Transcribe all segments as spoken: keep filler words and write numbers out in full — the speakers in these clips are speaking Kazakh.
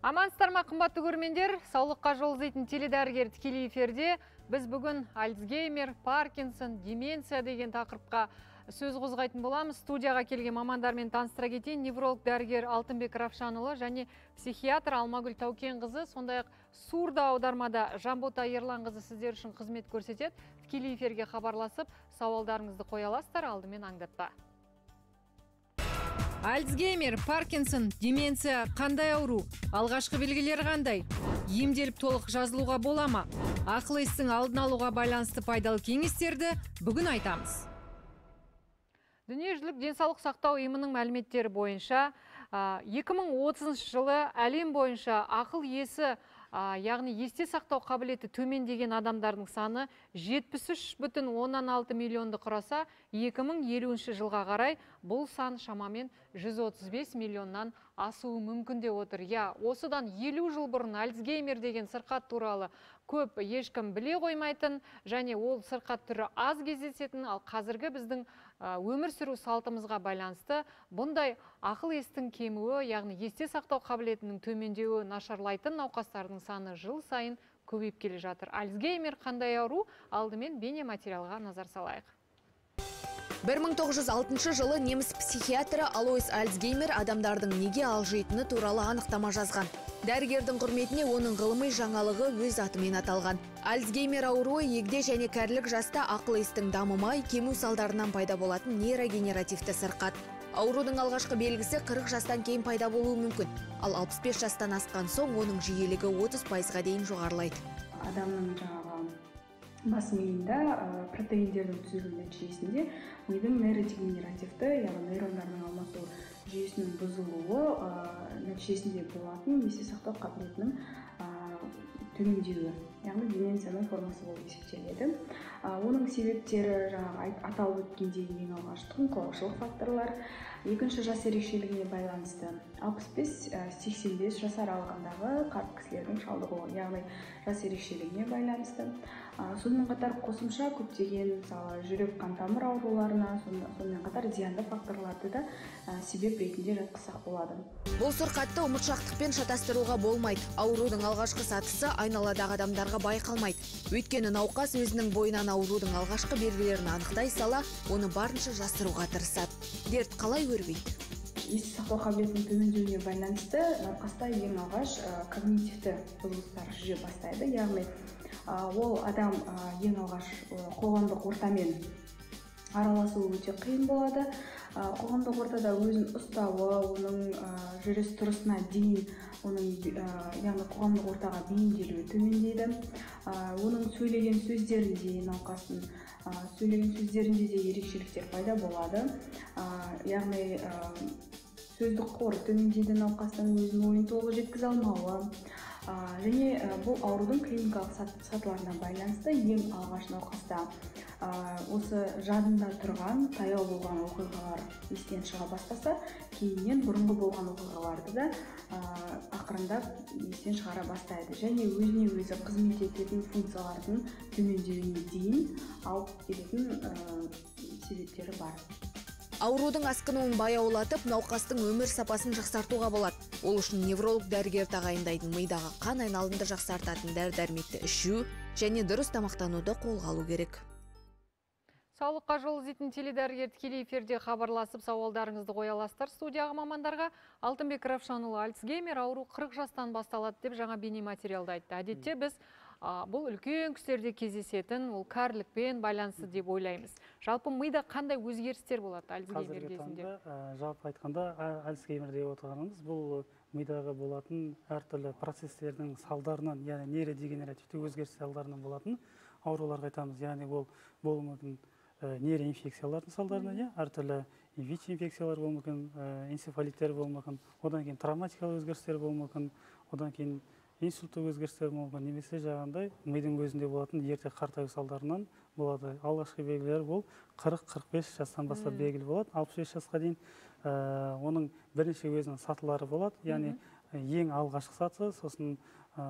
Амансыздар ма, қымбатты көрермендер, саулыққа жол іздейтін теледәрігер тікелей эфирде біз бүгін Альцгеймер, Паркинсон, деменция деген тақырыпқа сөз қозғайтын боламыз. Студияға келген мамандармен таныстыра кетейін. Невролог дәрігер Алтынбек Равшанұлы және психиатр Алмагүл Таукенқызы, сондай-ақ сурда аудармада Жанбота Ерланқызы сіздер үшін қызмет көрсетеді. Тікелей эфирге хабарласып, сауалдарыңызды қоя аласыздар, алдымен аңдатпа. Альцгеймер, Паркинсон, деменция қандай ауру? Алғашқы белгілері қандай? Емделіп толық жазылуға бола ма? Ақыл естің алдын алуға байланысты пайдалы кеңестерді бүгін айтамыз. Дүниежүзілік денсаулық сақтау ұйымының мәліметтері бойынша екі мың отызыншы жылы әлем бойынша ақыл есі, яғни есте сақтау қабілеті төмендеген адамдардың саны жетпіс үш бүтін оннан алты миллионды құраса, екі мың елуінші жылға қарай бұл сан шамамен жүз отыз бес миллионнан асуы мүмкін деп отыр. Я, осыдан елу жыл бұрын Альцгеймер деген сырқат туралы көп ешкім біле қоймайтын, және ол сырқат түрі аз кездесетін, ал қазіргі біздің өмір сүру салтымызға байланысты бұндай ақыл естің кемуі, яғни есте сақтау қабілетінің төмендеуі нашарлайтын науқастардың саны жыл сайын көбейіп келе жатыр. Альцгеймер қандай ауру? Алдымен бейне материалға назар салайық. бір мың тоғыз жүз алтыншы жылы неміс психиатры Алойс Альцгеймер адамдардың неге алжитыны туралы анықтама жазған. Дәрігердің құрметіне оның ғылыми жаңалығы өз атымен аталған. Альцгеймер ауруы егде және кәрілік жаста ақыл естің дамымай, кему салдарынан пайда болатын нейрогенеративті сырқат. Аурудың алғашқы белгісі қырық жастан кейін пайда болуы мүмкін, ал алпыс бес жастан асқан соң оның жиілігі отыз пайызға дейін жоғарылайды. Адамның жаңағы бас миында протеиндердің түзілу нәтижесінде мидың нейродегенеративті, яғни нейрондардың алмасу жүйесінің бұзылуы нәтижесінде болатын есте сақтау қабілетінің төмендеуі, яғни деменцияның формасы болып есептеледі. Оның себептері жаңағы аталып өткендей ең алғаш тұқымқуалаушылық факторлар, екінші жас ерекшелігіне байланысты алпыс бес сексен бес жас аралығындағы қарт кісілердің шалдығуы, яғни жас ерекшелігіне байланысты. Сонымен қатар қосымша көптеген мысалы жүрек қан тамыр ауруларына, сонымен қатар зиянды факторларды да себеп ретінде жатқызсақ болады. Бұл сырқатты ұмытшақтықпен шатастыруға болмайды. Аурудың алғашқы сатысы айналадағы адамдарға байқалмайды. Өйткені науқас өзінің бойынан аурудың алғашқы белгілерін анықтай сала, оны барынша жасыруға тырысады. Дерт қалай өрбейді? Есте сақтау қабілетінің төмендеуіне байланысты науқаста ең алғаш когнитивті бұзылыстар жүре бастайды. Яғни ол адам ең алғаш қоғамдық ортамен араласуы өте қиын болады. Қоғамдық ортада өзін ұстауы, оның жүріс тұрысына дейін, оның яғни қоғамдық ортаға бейімделуі төмендейді. Оның сөйлеген сөздерінде, науқастың сөйлеген сөздерінде де ерекшеліктер пайда болады. Яғни сөздік қоры төмендейді, науқастың өзінің ойын толық жеткізе алмауы. Және бұл аурудың клиникалық сатыларына байланысты ең алғаш науқаста осы жадында тұрған, таяу болған оқиғалар естен шыға бастаса, кейіннен бұрынғы болған оқиғаларды да ақырындап естен шығара бастайды. Және өзіне өзі қызмет ететін функциялардың төмендеуіне дейін алып келетін себептері бар. Аурудың асқынуын баяулатып, науқастың өмір сапасын жақсартуға болады. Ол үшін невролог дәрігер тағайындайтын мидағы қан айналымды жақсартатын дәрі-дәрмекті ішу және дұрыс тамақтануды қолға алу керек. Саулыққа жол іздейтін теледәрігер тікелей эфирде хабарласып, сауалдарыңызды қоя аласыздар. Студияға мамандарға Алтынбек Равшанұлы Альцгеймер ауру қырық жастан басталады деп жаңа бейне материалда айтты. Әдетте біз бұл үлкен кісілерде кездесетін, ол кәрілікпен байланысты деп ойлаймыз. Жалпы мида қандай өзгерістер болады Альцгеймер кезінде? Жалпы айтқанда Альцгеймер деп отырғанымыз бұл мидағы болатын әртүрлі процестердің салдарынан, яғни нейродегенеративті өзгеріс салдарынан болатын ауруларға айтамыз. Яғни ол болуы мүмкін нейроинфекциялардың салдарынан, әртүрлі ВИЧ-инфекциялар болуы мүмкін, энцефалиттер болуы мүмкін, одан кейін травматикалық өзгерістер болуы мүмкін, одан кейін инсульттық өзгерістер болуы мүмкін, немесе жаңағындай мидың өзінде болатын ерте қартаю салдарынан болады. Алғашқы белгілері бұл қырық қырық бес жастан бастап белгілі болады. алпыс бес жасқа дейін оның бірнеше өзінің сатылары болады. Яғни ең алғашқы сатысы, сосын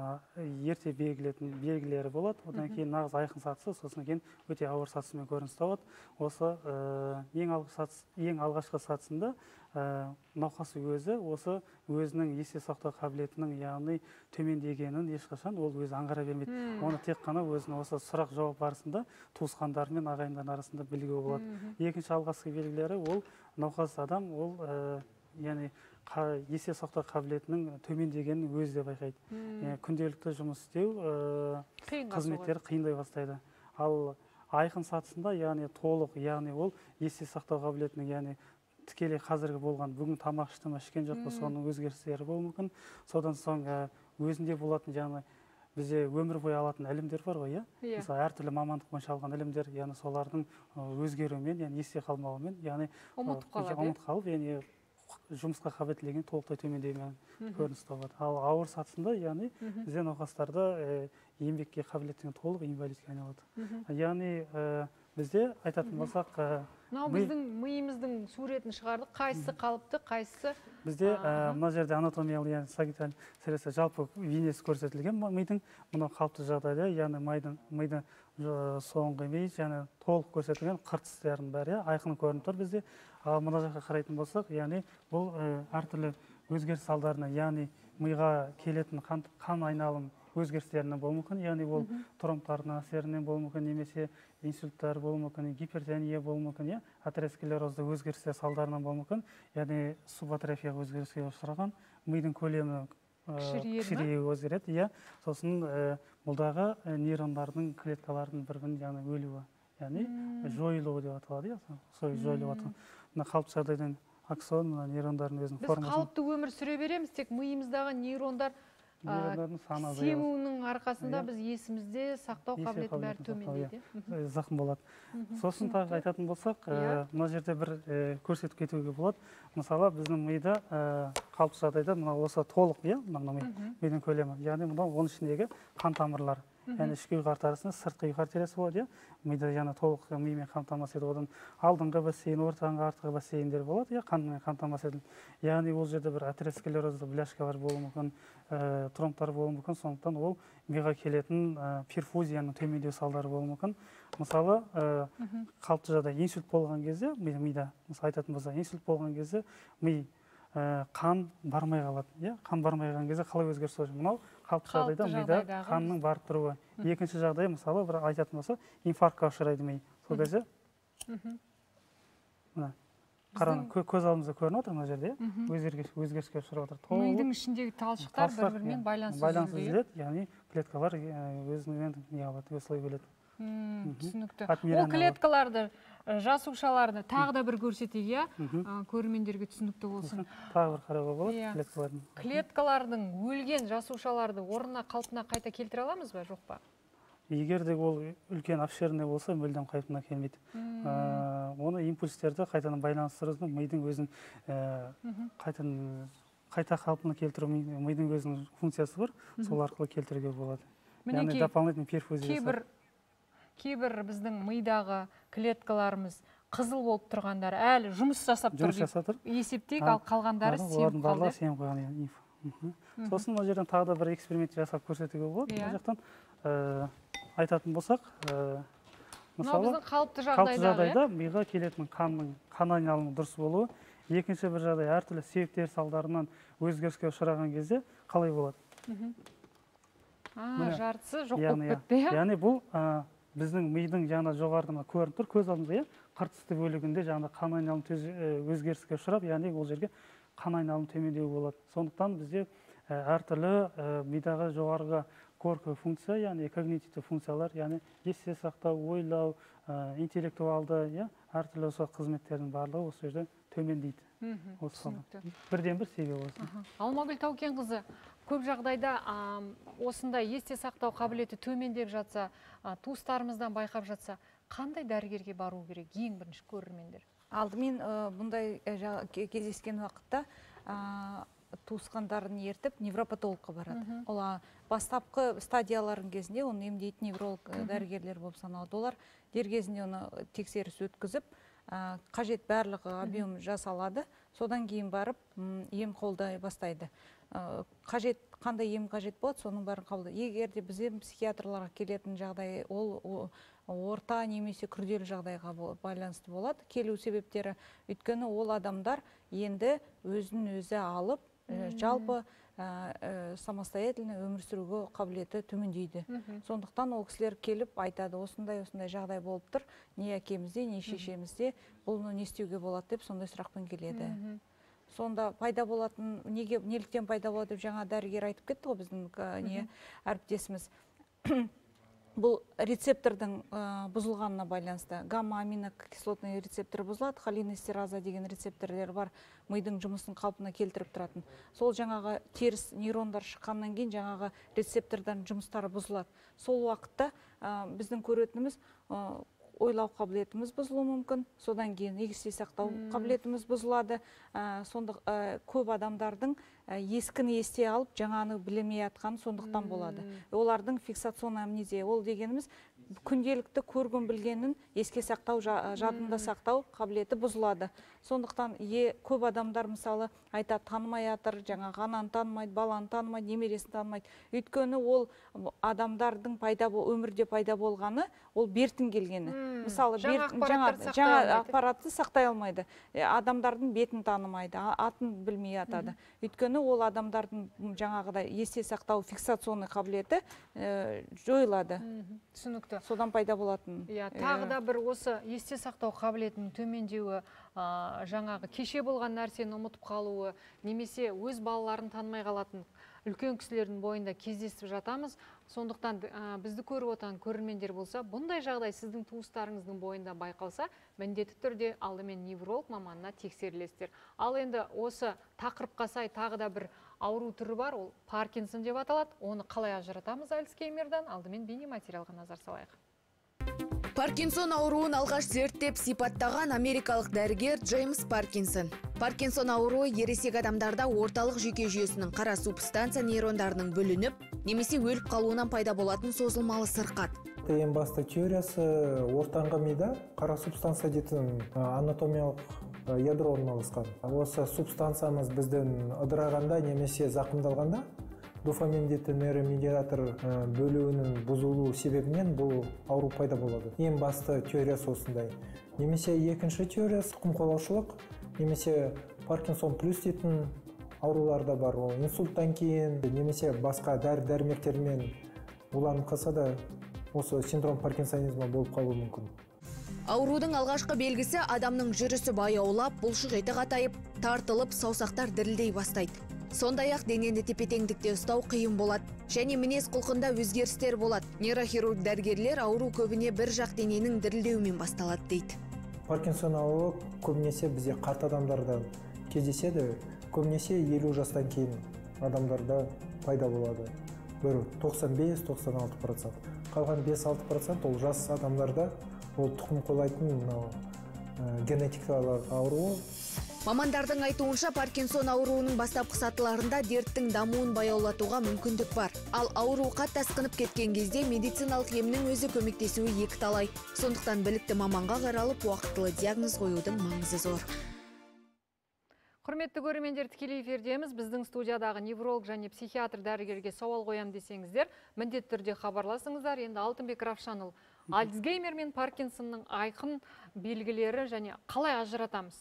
ерте белгілетін белгілері болады. Одан кейін нағыз айқын сатысы, сосын кейін өте ауыр сатысымен көрініс табады. Осы ең алғашқы сатысында науқасы өзі осы өзінің есте сақтау қабілетінің, яғни төмендегенін ешқашан ол өзі аңғара бермейді. Оны тек қана өзінің осы сұрақ жауап барысында туысқандар мен ағайындар арасында білуге болады. Екінші алғашқы белгілері ол науқас адам ол яғни есте сақтау қабілетінің төмендегенін өзі де байқайды. Күнделікті жұмыс істеу қызметтері қиындай бастайды. Ал айқын сатысында, яғни толық, яғни ол есте сақтау қабілетінің, яғни тікелей қазіргі болған бүгін тамақ ішті ме, ішкен жоқ па, соның өзгерістері болуы мүмкін. Содан соң өзінде болатын, яғни бізде өмір бойы алатын ілімдер бар ғой, иә? Мысалы, әртүрлі мамандық бойынша алған ілімдер, яғни солардың өзгеруімен, яғни есте қалмауымен, яғни ұмытып қалып, яғни жұмысқа қабілеттілігін толықтай төмендеумен көрініс табады. Ал ауыр сатысында, яғни бізде науқастарда еңбекке қабілеттілігі толық инвалидке айналады. Яғни бізде айтатын болсақ, мынау біздің миымыздың суретін шығардық, қайсысы қалыпты, қайсысы бізде мына жерде анатомиялық, яғни сагиталь сіресі жалпы бейнесі көрсетілген мидың. Мынау қалыпты жағдайда, яғни мидың соңғы ми, яғни толық көрсетілген қыртыстардың бәрі айқын көрініп тұр бізде. Ал мына жаққа қарайтын болсақ, яғни бұл әртүрлі өзгеріс салдарынан, яғни миға келетін қан айналым өзгерістерінен болуы мүмкін, яғни ол тромбтардың әсерінен болуы мүмкін, немесе инсульттар болуы мүмкін, гипертония болуы мүмкін, атеросклерозды өзгерістер салдарынан болуы мүмкін, яғни субатрофия өзгеріске ұшыраған, мидың көлемі кішіреюі өзгереді, сосын бұлдағы нейрондардың клеткалардың бір-бірін яғни өлуі, яғни жойылуы деп аталады, сол жойылып аталады. Мына қалыпты жағдайдан аксон, нейрондардың өзінің формасын. Біз қалыпты өмір сүре береміз, тек миымыздағы нейрондар семуінің арқасында біз есімізде сақтау қабілеті бәрі төмендейді. Зақым болады. Сосын тағы айтатын болсақ, мына жерде бір көрсетіп кетуге болады. Мысалы, біздің мида қалыпты жағдайда осы толық мидың көлемі, яғни оның ішіндегі қан тамырлары. Яғни ішкі ұйқы артериясы, сыртқы ұйқы артериясы болады, мида яғни толық мимен қамтамасыз етіп, одан алдыңғы бассейн, ортаңғы, артқы бассейндер болады, қанмен қамтамасыз етіліп. Яғни ол жерде бір атеросклерозды бляшкалар болуы мүмкін, тромбтар болуы мүмкін, сондықтан ол миға келетін перфузияның төмендеу салдары болуы мүмкін. Мысалы, қалыпты жағдай инсульт болған кезде, мида, мысалы айтатын болса, инсульт болған кезде ми қан бармай қалады. Қан бармай қалған кезде қалай өзгеріс болады? Мынау қалыпты жағдайда мида қанның барып тұруы. Екінші жағдай, мысалы, бір айтатын болса, инфарктқа ұшырайды ми. Сол кезде көз алдымызда көрініп отыр, мына жерде өзгеріске ұшырап отыр. Мидың ішіндегі талшықтар бір-бірімен байланысыз жүреді, яғни клеткалар өзімен не алады, осылай бөледі. Түсінікті. Ол клеткаларды, жасушаларды тағы да бір көрсетейік, көрермендерге түсінікті болсын. Тағы бір қарауға болады клеткалардың. Клеткалардың өлген жасушаларды орнына қалпына қайта келтіре аламыз ба, жоқ па? Егер де ол үлкен обширный болса, мүлдем қалпына келмейді. Оны импульстерді қайтадан байланыстырудың мидың өзінің қайта қалпына келтіру мидың өзінің функциясы бар, сол арқылы келтіруге болады. Яғни дополнительный перфузия. Кейбір біздің мидағы клеткаларымыз қызыл болып тұрғандар әлі жұмыс жасап тұр. Есептейік, ал қалғандары сем қалды. Сем қалған. Сосын ол жерден тағы да бір эксперимент жасап көрсетуге болады. Ол жақтан айтатын болсақ, мысалы, қалыпты жағдайда миға келетін қанның қан айналымы дұрыс болуы, екінші бір жағдай әртүрлі себептер салдарынан өзгеріске ұшыраған кезде қалай болады? Жартысы жоқ болып кетті. Яғни бұл біздің мидың жаңа жоғарыдан көрініп тұр, көз алдымызда қыртысты бөлігінде жаңа қан айналымы өзгеріске ұшырап, яғни ол жерге қан айналымы төмендеу болады. Сондықтан бізде әртүрлі мидағы жоғарғы корковый функция, яғни когнитивті функциялар, яғни есте сақтау, ойлау, интеллектуалды, әртүрлі осы қызметтердің барлығы осы жерде төмендейді. Бірден бір себебі осы. Алмагүл Таукенқызы, көп жағдайда осындай есте сақтау қабілеті төмендеп жатса, туыстарымыздан байқап жатса, қандай дәрігерге бару керек, ең бірінші көрермендер? Алдымен бұндай кездескен уақытта туысқандарын ертіп невропатологқа барады. Ола бастапқы стадияларын кезінде оны емдейтін невролог дәрігерлер болып саналады. Олар дер кезінде оны тексеріс өткізіп, қажет барлығы объем жасалады. Содан кейін барып ем қолдай бастайды. қажет қандай ем қажет болады, соның бәрін қабылдайды. Егер де біз психиатрларға келетін жағдай ол орта немесе күрделі жағдайға байланысты болады. Келу себептері, өйткені ол адамдар енді өзін өзі алып, жалпы самостоятельно өмір сүруге қабілеті төмендейді. Сондықтан ол кісілер келіп айтады, осындай осындай жағдай болып тұр, не әкемізде, не шешемізде, бұны не істеуге болады деп сондай сұрақпен келеді. Сонда пайда болатын, неге, неліктен пайда болады деп жаңа дәрігер айтып кетті ғой біздің не әріптесіміз. Бұл рецептордың бұзылғанына байланысты. Гамма-аминокислотный рецептор бұзылады, холинестераза деген рецепторлер бар, мидың жұмысын қалпына келтіріп тұратын. Сол жаңағы теріс нейрондар шыққаннан кейін жаңағы рецептордан жұмыстары бұзылады. Сол уақытта біздің көретініміз ойлау қабілетіміз бұзылуы мүмкін, содан кейін есте сақтау қабілетіміз бұзылады. Сонда көп адамдардың ескіні есте алып, жаңаны білмей атқан сондықтан болады. Олардың фиксационный амнезия, ол дегеніміз күнделікті көрген білгенін еске сақтау, жадында сақтау қабілеті бұзылады. Сондықтан көп адамдар мысалы айтады, танымай атыр, жаңағы ананы танымайды, баланы танымайды, немересін танымайды. Өйткені ол адамдардың пайда өмірде пайда болғаны, ол бертін келгені. Мысалы жаңа ақпаратты сақтай алмайды. Адамдардың бетін танымайды, атын білмей атады. Өйткені ол адамдардың жаңағыдай есте сақтау фиксационный қабілеті жойылады. Түсінікті. Содан пайда болатын. Тағы да бір осы есте сақтау қабілетінің төмендеуі, жаңағы кеше болған нәрсені ұмытып қалуы, немесе өз балаларын танымай қалатын үлкен кісілердің бойында кездесіп жатамыз. Сондықтан бізді көріп отырған көрермендер болса, бұндай жағдай сіздің туыстарыңыздың бойында байқалса, міндетті түрде алдымен невролог маманына тексерілесіздер. Ал енді осы тақырыпқа сай тағы да бір ауру түрі бар, ол Паркинсон деп аталады. Оны қалай ажыратамыз Альцгеймерден? Алдымен бейнематериалға назар салайық. Паркинсон ауруын алғаш зерттеп сипаттаған америкалық дәрігер Джеймс Паркинсон. Паркинсон ауруы ересек адамдарда орталық жүйке жүйесінің қара субстанция нейрондарының бүлініп, немесе өліп қалуынан пайда болатын созылмалы сырқат. Ең басты теориясы ортаңғы мида қара субстанция дейтін анатомиялық ядро орналасқан. Осы субстанциямыз біздің ыдырағанда немесе зақымдалғанда дофамин дейтін нейромедиатор бөлуінің бұзылу себебінен бұл ауру пайда болады. Ең басты теориясы осындай. Немесе екінші теориясы тұқымқуалаушылық, немесе Паркинсон плюс дейтін ауруларда бар. Ол инсульттан кейін, немесе басқа дәрі-дәрмектермен уланып қалса да осы синдром паркинсонизма болып қалуы мүмкін. Аурудың алғашқы белгісі адамның жүрісі баяулап, бұлшық еті қатайып, тартылып, саусақтар дірілдей бастайды. Сондай-ақ денені тепе-теңдікте ұстау қиын болады, және мінез құлқында өзгерістер болады. Нейрохирург дәрігерлер ауру көбіне бір жақ дененің дірілдеуімен басталады дейді. Паркинсон ауруы көбінесе бізде қарт адамдарда кездеседі, көбінесе елу жастан кейін адамдарда пайда болады. Бір тоқсан бес тоқсан алты процент. Қалған бес алты процент ол жас адамдарда ол тұқым қуалайтын генетикалық ауруы. Мамандардың айтуынша Паркинсон ауруының бастапқы сатыларында дерттің дамуын баяулатуға мүмкіндік бар. Ал ауру қатты асқынып кеткен кезде медициналық емнің өзі көмектесуі екі талай. Сондықтан білікті маманға қаралып, уақытылы диагноз қоюдың маңызы зор. Құрметті көрермендер, тікелей эфирдеміз. Біздің студиядағы невролог және психиатр дәрігерге сауал қоям десеңіздер, міндетті түрде хабарласыңыздар. Енді Алтынбек Равшанұлы, Альцгеймер мен Паркинсонның айқын белгілері және қалай ажыратамыз?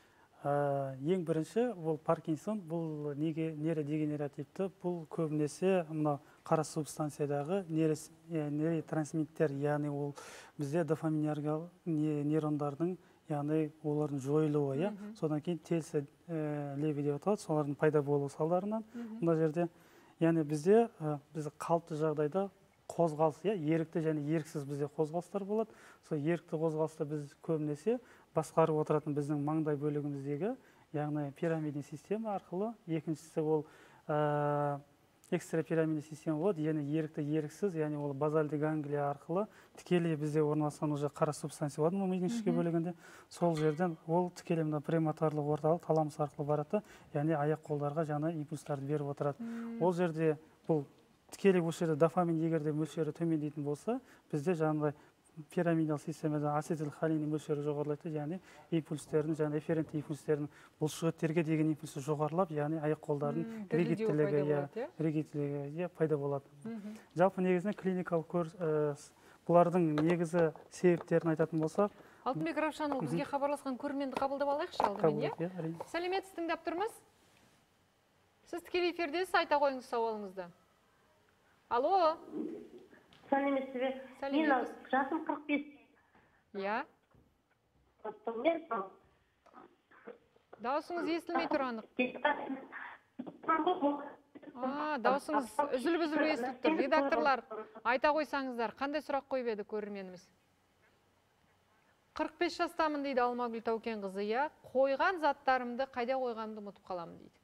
Ең бірінші, бұл Паркинсон, бұл нейродегенеративті, бұл көбінесе қара субстанциядағы нейротрансмиттер, яғни ол бізде дофаминергиялық нейрондардың, яғни олардың жойылуы, содан кейін телсі леви деп аталады, солардың пайда болу салдарынан. Мына жерде, яғни бізде біз қалыпты жағдайда қозғалыс, ерікті және еріксіз бізде қозғалыстар болады. Сол ерікті қозғалысты біз көбінесе басқарып отыратын біздің маңдай бөлігіміздегі, яғни пирамидный система арқылы. Екіншісі ол экстрапирамидный система болады, яғни ерікті еріксіз, яғни ол базальды ганглия арқылы тікелей бізде орналасқан уже қара субстанция болады, мидың ішкі бөлігінде. Сол жерден ол тікелей мына премоторлық орталық таламус арқылы барады, яғни аяқ қолдарға жаңа импульстарды беріп отырады. Ол жерде бұл тікелей осы жерде дофамин егерде мөлшері төмендейтін болса, бізде жаңағыдай пирамидал системада ацетилхолин мөлшері жоғарылайды, яғни импульстердің, яғни эфферент импульстердің бұлшықеттерге деген импульсы жоғарылап, яғни аяқ қолдардың ригидтілігі, ригидтілігі пайда болады. Жалпы негізінен клиникалық көр, бұлардың негізі себептерін айтатын болсақ, Алтынбек Равшанұлы, бізге хабарласқан көрерменді қабылдап алайықшы алдымен, иә? Сәлеметсіз, тыңдап тұрмыз? Сіз тікелей эфирдесіз, айта қойыңыз сауалыңызды. Алло. Сәлеметсіз бе? Мен жасым қырық бес. Иә. Дауысыңыз естілмей тұр анық. Дауысыңыз үзіліп-үзіліп естіліп тұр. Редакторлар, айта қойсаңыздар, қандай сұрақ қойып еді көрерменіміз? қырық бес жастамын дейді Алмагүл Таукен қызы, иә. Қойған заттарымды қайда қойғанымды ұмытып қаламын дейді.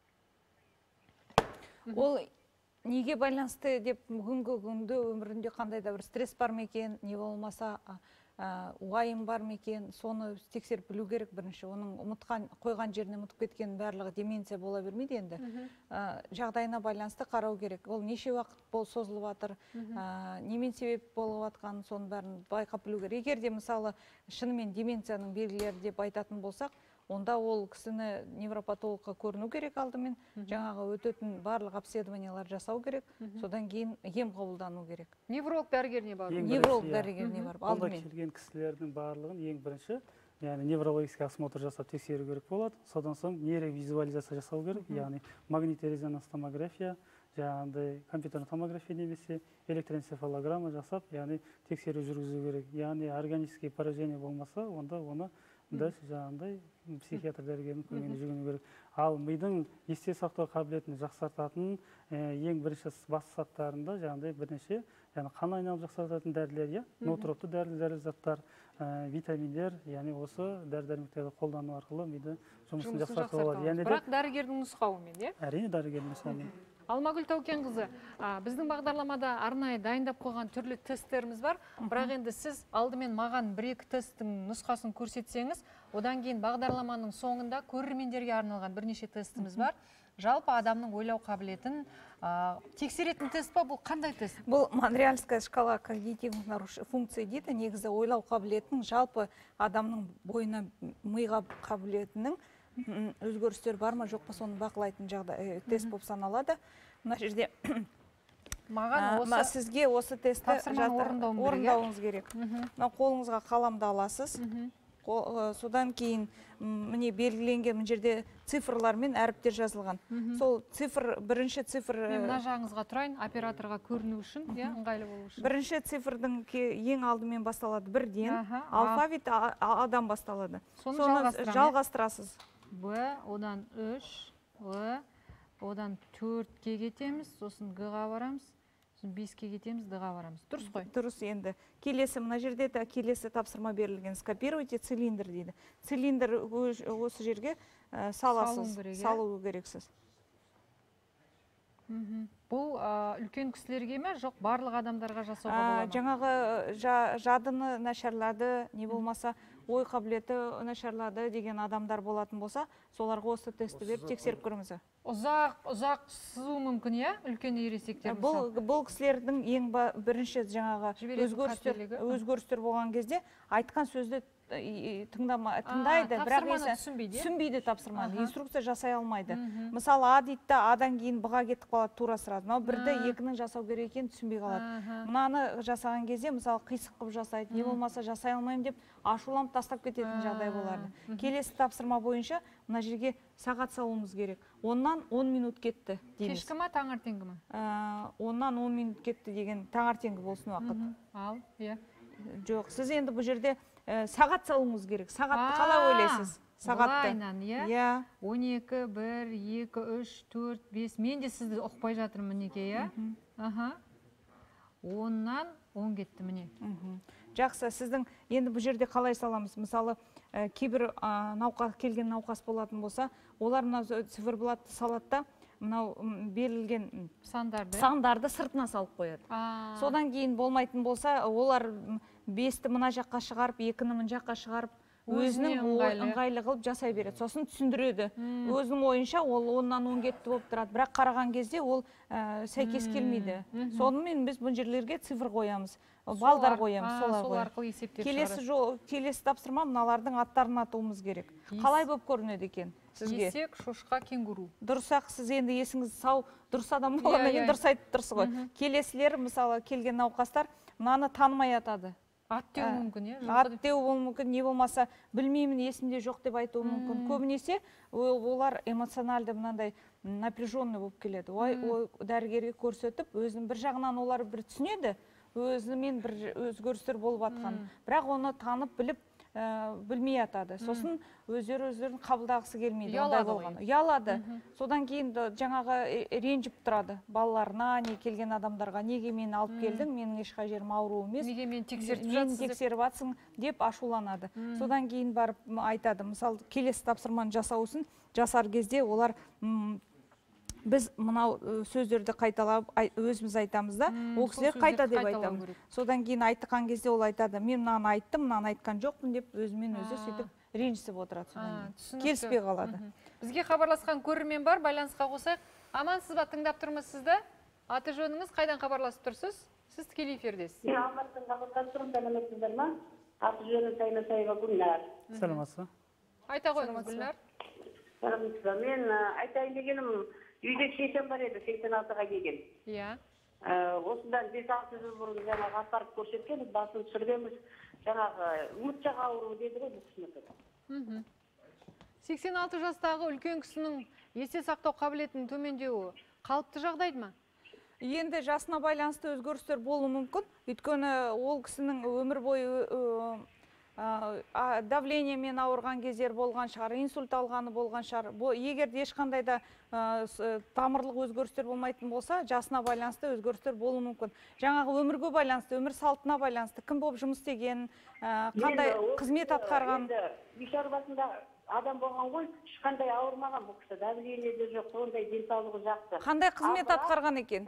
Ол неге байланысты деп бүгінгі күнде өмірінде қандай да бір стресс бар ма екен, не болмаса уайым бар ма екен, соны тексеріп білу керек бірінші. Оның ұмытқан, қойған жеріне ұмытып кеткен барлығы деменция бола бермейді енді. Жағдайына байланысты қарау керек. Ол неше уақыт бол созылып жатыр, немен себеп болып жатқанын соның бәрін байқап білу керек. Егер де мысалы шынымен деменцияның белгілері деп айтатын болсақ, онда ол кісіні невропатологқа көріну керек алдымен, жаңағы өтетін барлық обследованиялар жасау керек, содан кейін ем қабылдану керек. Невролог дәрігеріне барып. Невролог дәрігеріне барып алдымен. Онда келген кісілердің барлығын ең бірінші, яғни неврологический осмотр жасап тексеру керек болады. Содан соң нейровизуализация жасау керек, яғни магнитті резонанс томография, жаңағыдай компьютерный томография немесе электроэнцефалограмма жасап, яғни тексеру жүргізу керек. Яғни органический поражение болмаса, онда оны дәл жаңағыдай психиатр дәрігерінің көмегіне жүгіну керек. Ал мидың есте сақтау қабілетін жақсартатын ең бірінші басты заттарында жаңағыдай бірнеше, яғни қан айналып жақсартатын дәрілер, ноотропты дәрі заттар, витаминдер, яғни осы дәрі-дәрмектерді қолдану арқылы миды жұмысын жақсартуға болады. Бірақ дәрігердің нұсқауымен, иә? Әрине дәрігердің нұсқауымен. Алмагүл Таукен қызы, біздің бағдарламада арнайы дайындап қойған түрлі тесттеріміз бар. Бірақ енді сіз алдымен маған бір-екі тесттің нұсқасын көрсетсеңіз, одан кейін бағдарламаның соңында көрермендерге арналған бірнеше тестіміз бар. Жалпы адамның ойлау қабілетін тексеретін тест па, бұл қандай тест? Бұл Монреальская шкала когнитивных функций дейді, негізі ойлау қабілетінің жалпы адамның бойына миға қабілетінің өзгерістер бар ма, жоқ па, соны бақылайтын жағдай тест болып саналады. Мына жерде маған осы сізге осы тестті орындауыңыз керек. Қолыңызға қаламды аласыз. Содан кейін міне белгіленген жерде цифрлар мен әріптер жазылған. Сол цифр, бірінші цифр... Мен мына жағыңызға тұрайын, операторға көріну үшін, ыңғайлы болу үшін. Бірінші цифрдың ең алдымен басталады бірден, алфавит адам басталады. Соны жалғастырасыз. Б, одан үш, О, одан төртке кетеміз, сосын Г-ға барамыз, сосын беске кетеміз, Д-ға барамыз. Дұрыс қой? Дұрыс енді. Келесі, мына жерде келесі тапсырма берілген. Скопируйте цилиндр дейді. Цилиндр осы жерге саласыз, салу керексіз. Бұл үлкен кісілерге ме, жоқ барлық адамдарға жасауға болады ма? Жаңағы жадыны нашарлады, не болмаса ой қабілеті нашарлады деген адамдар болатын болса, соларға осы тестті беріп тексеріп көріңіз. Ұзақ, ұзақ сызу мүмкін, иә? Үлкен ересектер мысалы? Бұл кісілердің ең бірінші жаңағы өзгерістер болған кезде айтқан сөзді тыңдайды, бірақ түсінбейді тапсырманы, инструкция жасай алмайды. Мысалы, А дейді, Адан кейін Б-ға кетіп қалады тура сразу. Бірді екінің жасау керек екенін түсінбей қалады. Мынаны жасаған кезде, мысалы, қисық қып жасайды, не болмаса жасай алмаймын деп ашуланып тастап кететін жағдай болады. Келесі тапсырма бойынша мына жерге сағат салуымыз керек. Оннан он минут кетті дейміз. Кешкі ма, таңертеңгі ма? Оннан он минут кетті деген таңертеңгі болсын уақыт. Ал, иә. Жоқ, сіз енді бұл жерде сағат салуыңыз керек. Сағатты қалай ойлайсыз? Сағатты. Былайнан, иә? он екі, бір, екі, үш, төрт, бес. Мен де сізді ұқпай жатырмын мінеке, иә? Оннан он кетті міне. Жақсы, сіздің енді бұл жерде қалай саламыз? Мысалы, кейбір келген науқас болатын болса, олар циферблатты салатта мынау берілген сандарды сыртына салып қояды. Содан кейін болмайтын болса, олар бесті мына жаққа шығарып, екіні мына жаққа шығарып, өзінің ыңғайлы қылып жасай береді, сосын түсіндіреді. Өзінің ойынша ол оннан он кетті болып тұрады, бірақ қараған кезде ол сәйкес келмейді. Сонымен біз бұл жерлерге цифр қоямыз, балдар қоямыз, сол арқылы есептеп шығарады. Келесі тапсырма мыналардың аттарын атуымыз керек. Қалай болып көрінеді екен сізге? Есек, шошқа, кенгуру. Дұрыс-ақ, сіз енді есіңіз сау, дұрыс адам болғаннан кейін дұрыс айтып тұрсыз ғой. Келесілер, мысалы, келген науқастар мынаны танымай атады. Ат деуі мүмкін, е? Ат деуі мүмкін, не болмаса, білмеймін, есімде жоқ деп айтуы мүмкін. Көбінесе олар эмоционалды мынандай напряженный болып келеді. Ой, дәрігерге көрсетіп, өзінің бір жағынан олар бір түсінеді, өзімен бір өзгерістер болып атқан. Бірақ оны танып, біліп, білмей атады. Сосын өздері өздерін қабылдағысы келмейді. Ұялады. Содан кейін жаңағы ренжіп тұрады. Балаларына, не келген адамдарға, неге мені алып келдің, менің ешқай жерім ауру емес. Неге мені тексеріп жатсың деп ашуланады. Содан кейін барып айтады. Мысалы, келесі тапсырманы жасау үшін жасар кезде олар біз мынау сөздерді қайталап өзіміз айтамыз да, ол кісілер қайта деп айтамыз. Содан кейін айтқан кезде ол айтады, мен мынаны айттым, мынаны айтқан жоқпын деп өзімен өзі сөйтіп ренжісіп отырады. Келіспей қалады. Бізге хабарласқан көрермен бар, байланысқа қосайық. Амансыз ба, тыңдап тұрмыз сізді? Аты жөніңіз, қайдан хабарласып тұрсыз? Сіз тікелей эфирдесіз. Мен Алматыдан хабарласып тұрмын, сәлеметсіздер ме? Аты жөнім Тайнасаева Гүлнар. Сәлеметсіз. Айта қойыңыз, Гүлнар. Сәлеметсіз. Мен айтайын дегенім, үйде шешем бар еді, сексен алтыға келген. Иә. Осыдан бес алты жыл бұрын жаңағы апарып көрсеткен, басын түсіргенбіз, жаңағы ұмытшақ ауру деді ғой, бұл кісінікі. сексен алты жастағы үлкен кісінің есте сақтау қабілетінің төмендеуі қалыпты жағдайды ма? Енді жасына байланысты өзгерістер болуы мүмкін. Өйткені ол кісінің өмір бойы давлениемен ауырған кездер болған шығар, инсульт алғаны болған шығар. Егер де ешқандай да тамырлық өзгерістер болмайтын болса, жасына байланысты өзгерістер болуы мүмкін. Жаңағы өмірге байланысты, өмір салтына байланысты, кім болып жұмыс істеген, қандай қызмет атқарған. Үй шаруасында адам болған ғой, ешқандай ауырмаған бұл кісі, давление де жоқ, сондай денсаулығы жақсы. Қандай қызмет атқарған екен?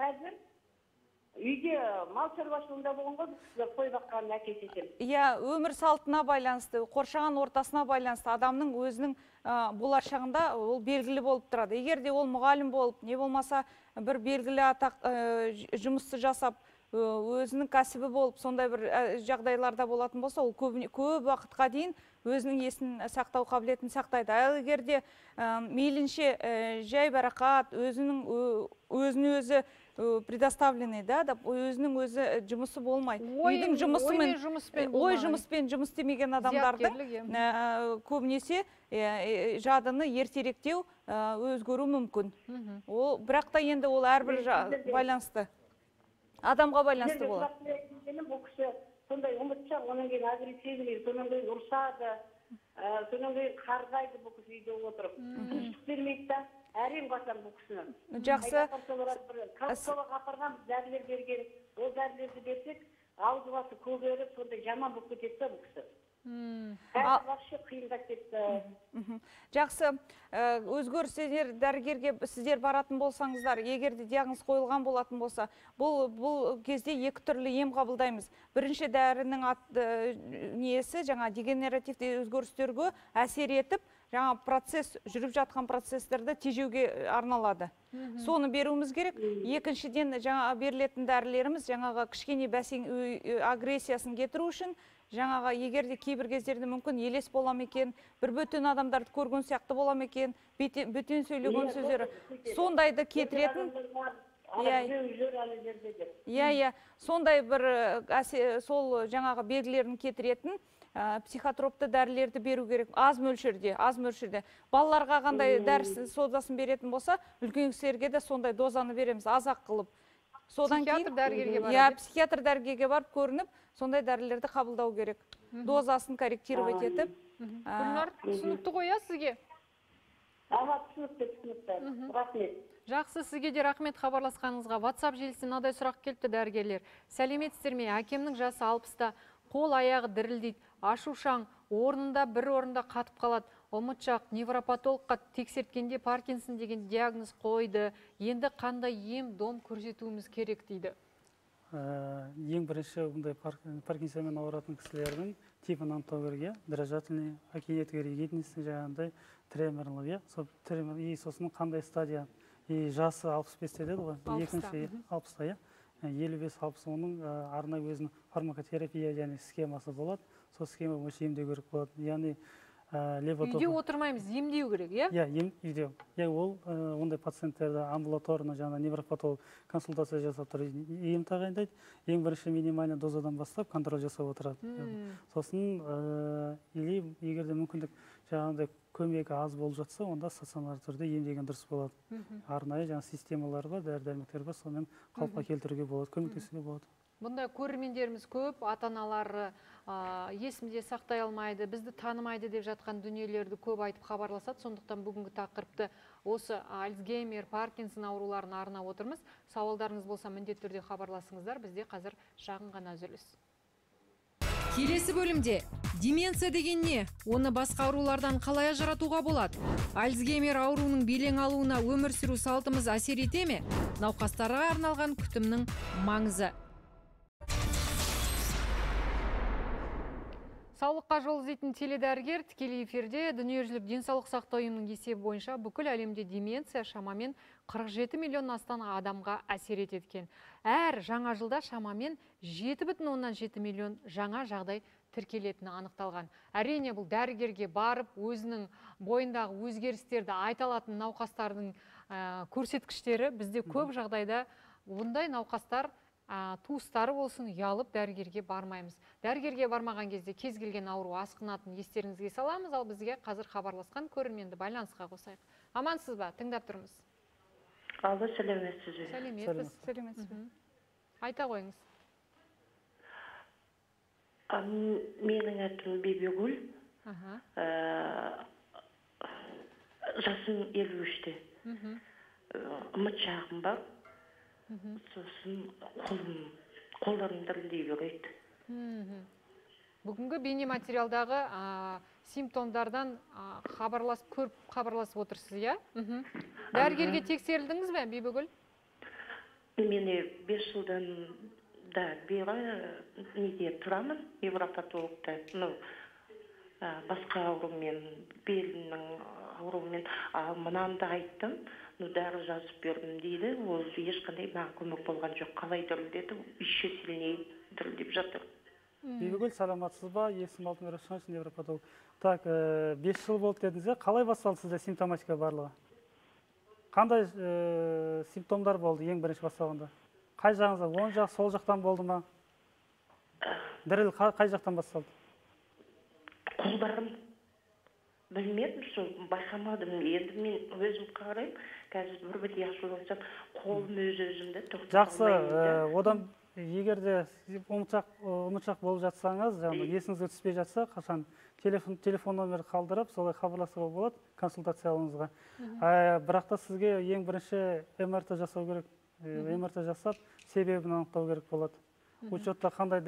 Үйде мал шаруашылығында болған ғой, бұл қой баққан әке шешем. Иә, өмір салтына байланысты, қоршаған ортасына байланысты адамның өзінің болашағында ол белгілі болып тұрады. Егер де ол мұғалім болып, не болмаса бір белгілі атақ жұмысты жасап, өзінің кәсібі болып, сондай бір жағдайларда болатын болса, ол көп уақытқа дейін өзінің есін сақтау қабілетін сақтайды. Ал егер де мейлінше жай барақат, өзінің өзіне өзі предоставленный, да, өзінің өзі жұмысы болмай, үйдің жұмысымен, ой жұмыспен жұмыс істемеген адамдарды көбінесе жадыны ертеректеу өзгеру мүмкін. Бірақ та енді ол әрбір байланысты, адамға байланысты болады. Бұл кісі сондай ұмытшақ, онан кейін агрессивный, сонан кейін ұрсады, сонан кейін қарғайды бұл кісі үйде отырып. Тыныштық бермейді да. Әрем басам бұл кісіні. Жақсы. Капсулаға апарған дәрілер берген, ол дәрілерді берсек, ауызы басы көгеріп, сондай жаман болып кетеді бұл кісі. Қазір вообще қиынға кетті. Жақсы. Өзгерістер дәрігерге сіздер баратын болсаңыздар, егер де диагноз қойылған болатын болса, бұл кезде екі түрлі ем қабылдаймыз. Бірінші дәрінің несі, жаңа дегенеративті өзгерістерге әсер етіп, жаңа процесс, жүріп жатқан процесстерді тежеуге арналады. Соны беруіміз керек. Екіншіден жаңа берілетін дәрілеріміз жаңаға кішкене бәсең агрессиясын кетіру үшін, жаңаға егерде кейбір кездерде мүмкін елес болам екен, бір бөтен адамдарды көрген сияқты болам екен, бөтен сөйлеген сөздері, сондайды кетіретін. Иә, сондай бір сол жаңаға белгілерін кетіретін психотропты дәрілерді беру керек, аз мөлшерде, аз мөлшерде. Балаларға қандай дәрі содасын беретін болса, үлкен кісілерге де сондай дозаны береміз, аз-ақ қылып. Психиатр дәрігерге барып. Иә, психиатр дәрігерге барып көрініп, сондай дәрілерді қабылдау керек. Дозасын корректировать етіп. Гүлнар, түсінікті қоя сізге? Аға, түсінікті, түсінікті. Рахмет. Жақсы, сізге де рахмет хабарласқаныңызға. WhatsApp желісінен мынадай сұрақ келіпті дәрігерлер. Сәлеметсіздер ме? Әкемнің жасы алпыста, қол аяғы дірілдейді, ашушаң, орнында бір орында қатып қалады. Ұмытшақ, невропатологқа тексерткенде Паркинсон деген диагноз қойды. Енді қандай ем, дом көрсетуіміз керек дейді. ең бірінші бұндай паркинсонмен ауыратын кісілердің типін анықтау керек, иә, дрожательный, акинетогенетності, жаңағындай треморлы, иә, и сосын қандай стадия, и жасы алпыс бесте деді ғой, екінші алпыста, иә, елу бес алпыс оның арнайы өзінің фармакотерапия және схемасы болады, сол схема бойынша емдеу керек болады, яғни үйде отырмаймыз, емдеу керек, иә? Иә, емдеу. Ол ондай пациенттерді амбулаторно жаңа невропатолог консультация жасап тұр, ем тағайындайды. Ең бірінші минимальный дозадан бастап контроль жасап отырады. Сосын, или егерде мүмкіндік жаңағындай көмегі аз болып жатса, онда стационар түрде емдеген дұрыс болады. Арнайы жаңа системалар бар, дәрі-дәрмектер бар, сонымен қалыпқа келтіруге болады, көмектесуге болады. Бұнда көрермендеріміз көп, ата-аналары есімде сақтай алмайды, бізді танымайды деп жатқан дүниелерді көп айтып хабарласады. Сондықтан бүгінгі тақырыпты осы Альцгеймер, Паркинсон ауруларын арнап отырмыз. Сауалдарыңыз болса міндетті түрде хабарласыңыздар. Бізде қазір шағын ғана үзіліс. Келесі бөлімде деменция деген не? Оны басқа аурулардан қалай ажыратуға болады? Альцгеймер ауруының белең алуына өмір сүру салтымыз әсер ете ме? Науқастарға арналған күтімнің маңызы. Саулыққа жол іздейтін теледәрігер тікелей эфирде дүниежүзілік денсаулық сақтау ұйымының есебі бойынша бүкіл әлемде деменция шамамен қырық жеті миллион астам адамға әсер етеді екен. Әр жаңа жылда шамамен жеті бүтін оннан жеті миллион жаңа жағдай тіркелетіні анықталған. Әрине бұл дәрігерге барып, өзінің бойындағы өзгерістерді айта алатын науқастардың көрсеткіштері бізде көп жағдайда ондай науқастар туыстары болсын, ұялып дәрігерге бармаймыз. Дәрігерге бармаған кезде кез келген ауру асқынатын естеріңізге саламыз, ал бізге қазір хабарласқан көрерменді байланысқа қосайық. Амансыз ба? Тыңдап тұрмыз. Алло, сәлеметсіз бе? Сәлеметсіз. Сәлеметсіз. Айта қойыңыз. Менің атым Бибігүл. Жасым елу үште. Ұмыт жағым бар. Сосын қолдарым дірілдей береді. Бүгінгі бейне материалдағы симптомдардан хабарласып, көріп хабарласып отырсыз, иә? Дәрігерге тексерілдіңіз бе, Бибігүл? Мені бес жылдан да бері неде тұрамын, невропатологта. Басқа аурумен, белінің аурумен, мынамды айттым. Дәрі жазып бердім дейді, ол ешқандай маған көмек болған жоқ. Қалай дірілдеді, еще сильнее дірілдеп жатыр. Бибігүл, саламатсыз ба? Есім Алтын Рашанович, невропатолог. Так, бес жыл болды дедіңіз, қалай басталды сізде симптоматика барлығы? Қандай симптомдар болды ең бірінші басталғанда? Қай жағыңызда, оң жақ, сол жақтан болды ма? Діріл қай жақтан басталды? Қолдарым. Білмедім, сол байқамадым. Енді мен өзім қарайым, қазір бір біт яшыл болсам, қолым өз-өзімді тоқтап алмаймын. Жақсы, одан егерде ұмытшақ болып жатсаңыз, есіңізге түспей жатса, қашан телефон номер қалдырып, солай хабарласуға болады консультация алуыңызға. Бірақ та сізге ең бірінші эм эр тэ жасау керек. эм эр тэ жасап, себебін анықтау керек болады. Учетта қандай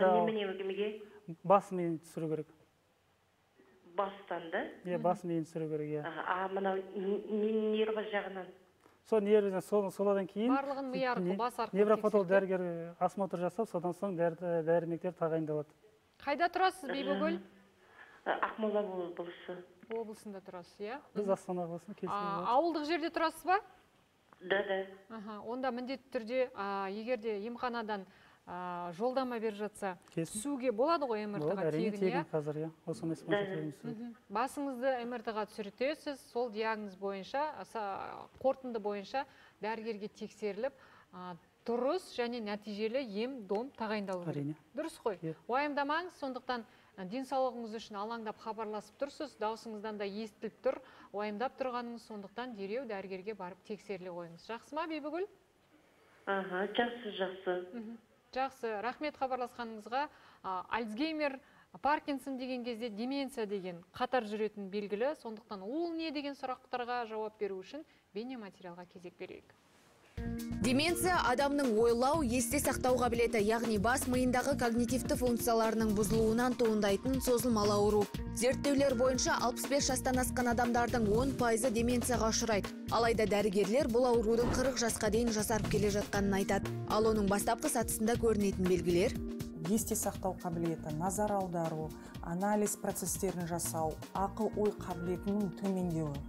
бас миын түсіру керек. Бастан да? Е, бас миын түсіру керек, е. А, мынау нерва жағынан? Сол нервіден, соладан кейін барлығын ми арқылы, бас арқылы невропатолог дәрігер осмотр жасап, содан соң дәрі-дәрмектер тағайындалады. Қайда тұрасыз, Бибігүл? Ақмола облысы. Облысында тұрасыз, иә? Біз Астана қаласында келісімде. Ауылдық жерде тұрасыз ба? Да, да. Онда міндетті түрде, егерде емханадан жолдама бер жатса, түсуге болады ғой эм эр тэ-ға тегін, иә? Басыңызды эм эр тэ-ға түсіртесіз, сол диагноз бойынша, қорытынды бойынша дәрігерге тексеріліп, дұрыс және нәтижелі ем, дом тағайындалу керек. Дұрыс қой. Уайымдамаңыз, сондықтан денсаулығыңыз үшін алаңдап хабарласып тұрсыз, даусыңыздан да естіліп тұр, уайымдап тұрғаныңыз, сондықтан дереу дәрігерге барып тексеріле қойыңыз. Жақсы ма, Бибігүл? Аха, жақсы, жақсы. Жақсы, рахмет хабарласқаныңызға. Альцгеймер, Паркинсон деген кезде деменция деген қатар жүретін белгілі, сондықтан ол не деген сұрақтарға жауап беру үшін бейне материалға кезек берейік. Деменция адамның ойлау, есте сақтау қабілеті, яғни бас миындағы когнитивті функцияларының бұзылуынан туындайтын созылмалы ауру. Зерттеулер бойынша алпыс бес жастан асқан адамдардың он пайызы деменцияға ұшырайды. Алайда дәрігерлер бұл аурудың қырық жасқа дейін жасарып келе жатқанын айтады. Ал оның бастапқы сатысында көрінетін белгілер: есте сақтау қабілеті, назар аудару, анализ процестерін жасау, ақыл-ой қабілетінің төмендеуі.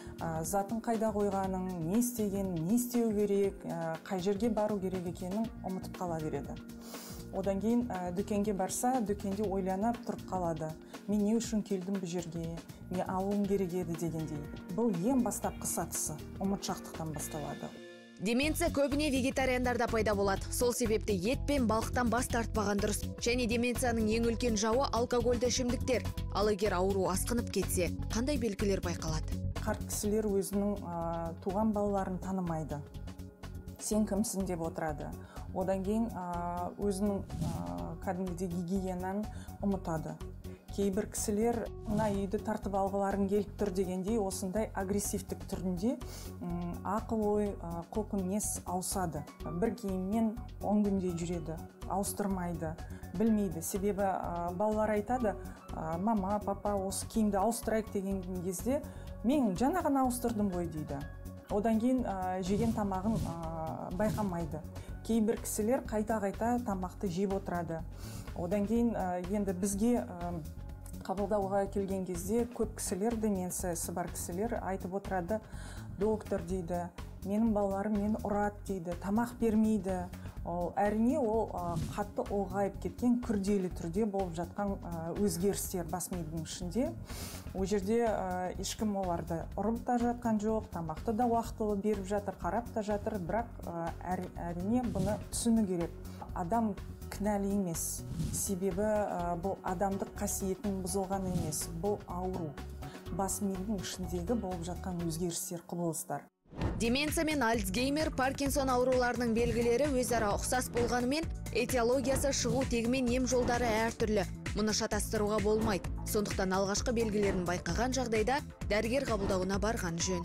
Затын қайда қойғаның, не істеген, не істеу керек, қай жерге бару керек екенін ұмытып қала береді. Одан кейін дүкенге барса, дүкенде ойланып тұрып қалады. Мен не үшін келдім бұл жерге, не алуым керек еді дегендей. Бұл ең бастапқы сатысы, ұмытшақтықтан басталады. Деменция көбіне вегетариандарда пайда болады. Сол себепті ет пен балықтан бас тартпаған дұрыс. Және деменцияның ең үлкен жауы алкогольді ішімдіктер. Ал егер ауру асқынып кетсе, қандай белгілер байқалады? Қарт кісілер өзінің туған балаларын танымайды. Сен кімсің деп отырады. Одан кейін өзінің кәдімгідей гигиенаны ұмытады. Кейбір кісілер мына үйді тартып алғыларың келіп тұр дегендей осындай агрессивтік түрінде ақыл-ой, құлқынес ауысады. Бір киіммен он күндей жүреді, ауыстырмайды, білмейді. Себебі балалар айтады: мама, папа, осы киімді ауыстырайық деген кезде мен жаңа ғана ауыстырдым ғой дейді. Одан кейін жеген тамағын байқамайды. Кейбір кісілер қайта-қайта тамақты жеп отырады. Одан кейін енді бізге қабылдауға келген кезде көп кісілер, деменциясы бар кісілер айтып отырады: доктор дейді, менің балаларым мені ұрады дейді, тамақ бермейді. Ол әрине ол қатты ұлғайып кеткен күрделі түрде болып жатқан өзгерістер бас мидың ішінде. Ол жерде ешкім оларды ұрып та жатқан жоқ, тамақты да уақытылы беріп жатыр, қарап та жатыр, бірақ әрине бұны түсіну керек. Адам кінәлі емес, себебі бұл адамдық қасиетінің бұзылған емес, бұл ауру, бас мидың ішіндегі болып жатқан өзгерістер, құбылыстар. Деменция мен Альцгеймер, Паркинсон ауруларының белгілері өзара ұқсас болғанымен, этиологиясы, шығу тегі мен ем жолдары әртүрлі. Мұны шатастыруға болмайды. Сондықтан алғашқы белгілерін байқаған жағдайда дәрігер қабылдауына барған жөн.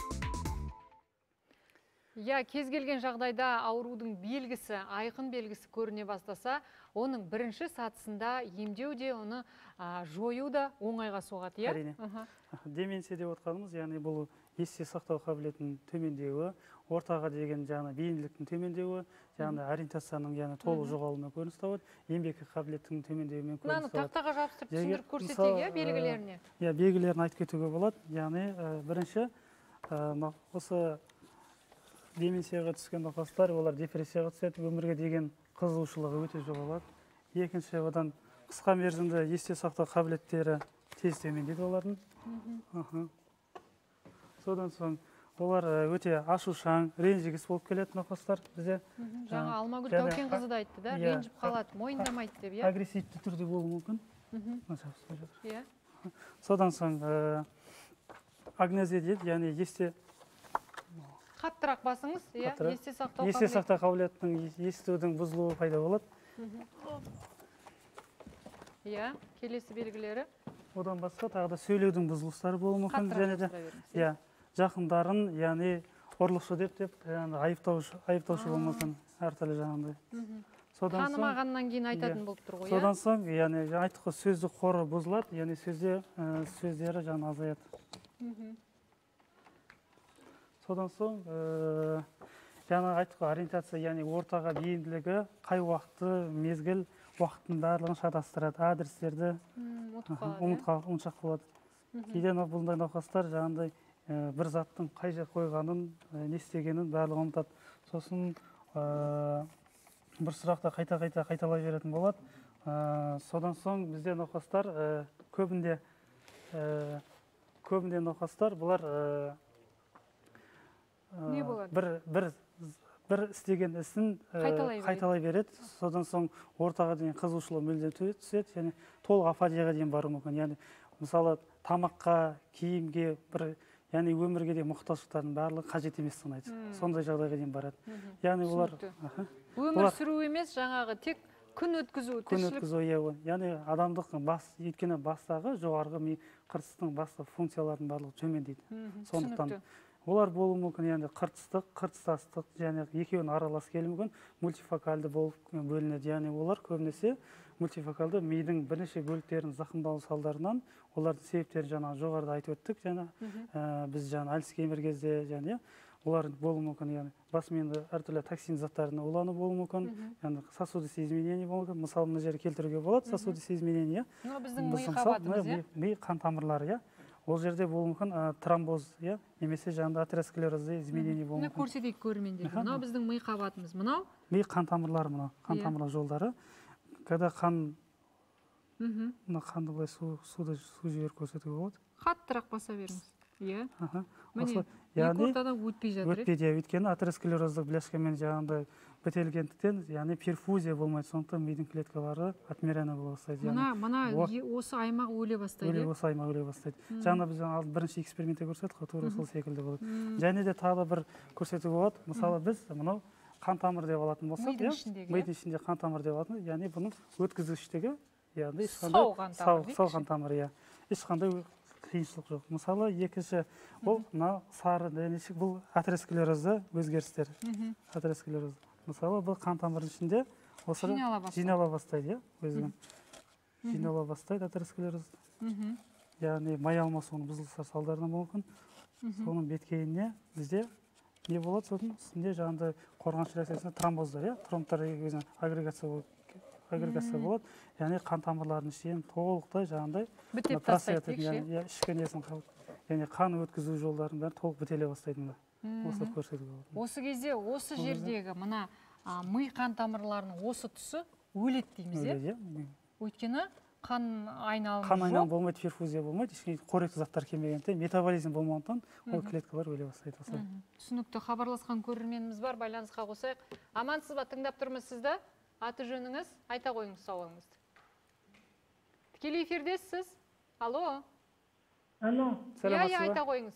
Я, кез келген жағдайда аурудың белгісі, айқын белгісі көріне бастаса, оның бірінші сатысында емдеу де, оны жою да оңайға соғады, иә? Әрине. Деменция деп отқанымыз, яғни бұл есте сақтау қабілетінің төмендеуі, ортаға деген жаңа бейімділіктің төмендеуі, жаңа ориентацияның яғни толық жоғалуына көрініс табады, еңбек қабілеттің төмендеуімен көрініс табады. Мынаны тақтаға жабыстырып түсіндіріп көрсетейік, белгілеріне? Иә, белгілерін айтып кетуге болады. Яғни бірінші осы деменцияға түскен науқастар, олар депрессияға түседі, өмірге деген қызығушылығы өте жоғалады. Екінші, одан қысқа мерзімді есте сақтау қабілеттері тез төмендейді олардың. Содан соң олар өте ашушаң, ренжігіс болып келеді науқастар бізде. Жаңа Алмагүл Тәукенқызы да айтты да, ренжіп қалады, мойындамайды деп, иә? Агрессивті түрде болуы мүмкін. Содан соң агнезия дейді, яғни есте Қаттырақ басыңыз, есте сақтау қабілеті. Есте сақтау қабілетінің естудің бұзылуы пайда болады. Иә, келесі белгілері. Одан басқа тағы да сөйлеудің бұзылыстары болуы мүмкін. Иә, жақындарын, яғни ұрлықшы деп деп, айыптаушы болуы мүмкін, әртүрлі жаңағындай. Танымағаннан кейін айтатын болып тұр ғой, иә? Содан соң, яғни айтқы сөздік қоры бұзылады, яғни сөздері жаңа азаяды. Содан соң, жаңа айтқы ориентация, яғни ортаға бейімділігі, қай уақыты, мезгіл, уақыттың барлығын шатастырады, адрестерді ұмытшақ болады. Кейде бұлдай науқастар жаңағындай бір заттың қай жер қойғанын, не істегенін барлығын ұмытады. Сосын бір сұрақты қайта-қайта қайталай беретін болады. Содан соң бізде науқастар көбінде көбінде науқастар бұлар не болады? Бір істеген ісін қайталай береді. Содан соң ортаға дейін қызығушылығы мүлдем түседі, және толық апатияға дейін баруы мүмкін. Яғни, мысалы, тамаққа, киімге, бір, яғни өмірге де мұқтаждықтардың барлығы қажет емес санайды. Сондай жағдайға дейін барады. Яғни олар өмір сүру емес, жаңағы тек күн өткізу, күн өткізу, яғни адамдықтың бас, еткені бастағы жоғарғы ми қыртыстың басты функциялардың барлығы төмендейді. Сондықтан Олар болуы мүмкін, яғни қыртыстық, қыртыстастық, және екеуінің аралас келуі мүмкін, мультифокальды болып бөлінеді. Яғни олар көбінесе мультифокалды мидың бірнеше бөліктерінің зақымдалу салдарынан, олардың себептерін жаңа жоғарыда айтып өттік, жаңа біз жаңа Альцгеймер кезде және олар болуы мүмкін, яғни бас миында әртүрлі токсин заттарына улану болуы мүмкін, яғни сосудистый изменение болуы мүмкін. Мысалы, мына жерде келтіруге болады сосудистый изменение. Біздің ми қабатымыз, иә? Ми қан тамырлары, иә. Ол жерде болуы мүмкін тромбоз, иә, немесе жаңағыдай атеросклерозды изменение болуы мүмкін. Көрсетейік көрермендерге. Мынау біздің ми қабатымыз. Мынау? Ми қан тамырлары, мынау қан тамырлар жолдары. Когда қан, мына қанды былай суды су жіберіп көрсетуге болады. Қаттырақ баса беріңіз. Иә. Міне, екі ортадан өтпей жатыр. Өтпейді, өйткені атеросклероздық бляшкамен жаңағыдай бітелгендіктен, яғни перфузия болмайды, сондықтан мидың клеткалары отмеренно бола бастайды. Мына осы аймақ өле бастайды. Осы аймақ өле бастайды. Жаңа біз бірінші экспериментте көрсеттік, тура сол секілді болады. Және де тағы бір көрсетуге болады. Мысалы, біз мынау қан тамыр деп алатын болсақ, мидың ішінде қан тамыр деп алатын, яғни бұның өткізгіштігі, яғни сау қан тамыр, ешқандай қиыншылық жоқ. Мысалы, екінші, ол мына сары дәнешік, бұл атеросклерозды өзгерістер. Атеросклероз. Мысалы, бұл қан тамырының ішінде осы жинала бастайды, өзінің. Жинала бастайды атеросклерозды. Яғни май алмасуының бұзылыстар салдарынан мүмкін. Соның беткейіне бізде не болады, соның үстінде жаңағыдай қорғаныш реакциясында тромбоздар, тромбтар агрегация болады. Яғни қан тамырларының ішін толықтай жаңағыдай бітеп тастайды, ішкі несін қалып, яғни қан өткізу жолдарын бәрі толық бітеле бастайды. Осы көрсетуге болады. Осы кезде осы жердегі мына ми қан тамырларының осы тұсы өледі дейміз, е? Өйткені қан айналымы жоқ. Қан айналымы болмайды, перфузия болмайды, ешкей қоректі заттар келмегендіктен, метаболизм болмағандықтан ол клеткалар өле бастайды. Түсінікті, хабарласқан көрерменіміз бар, байланысқа қосайық. Амансыз ба, тыңдап тұрмыз сізді? Аты жөніңіз, айта қойыңыз сауалыңызды. Тікелей эфирдесіз? Алло. Алло. Иә, иә, айта қойыңыз.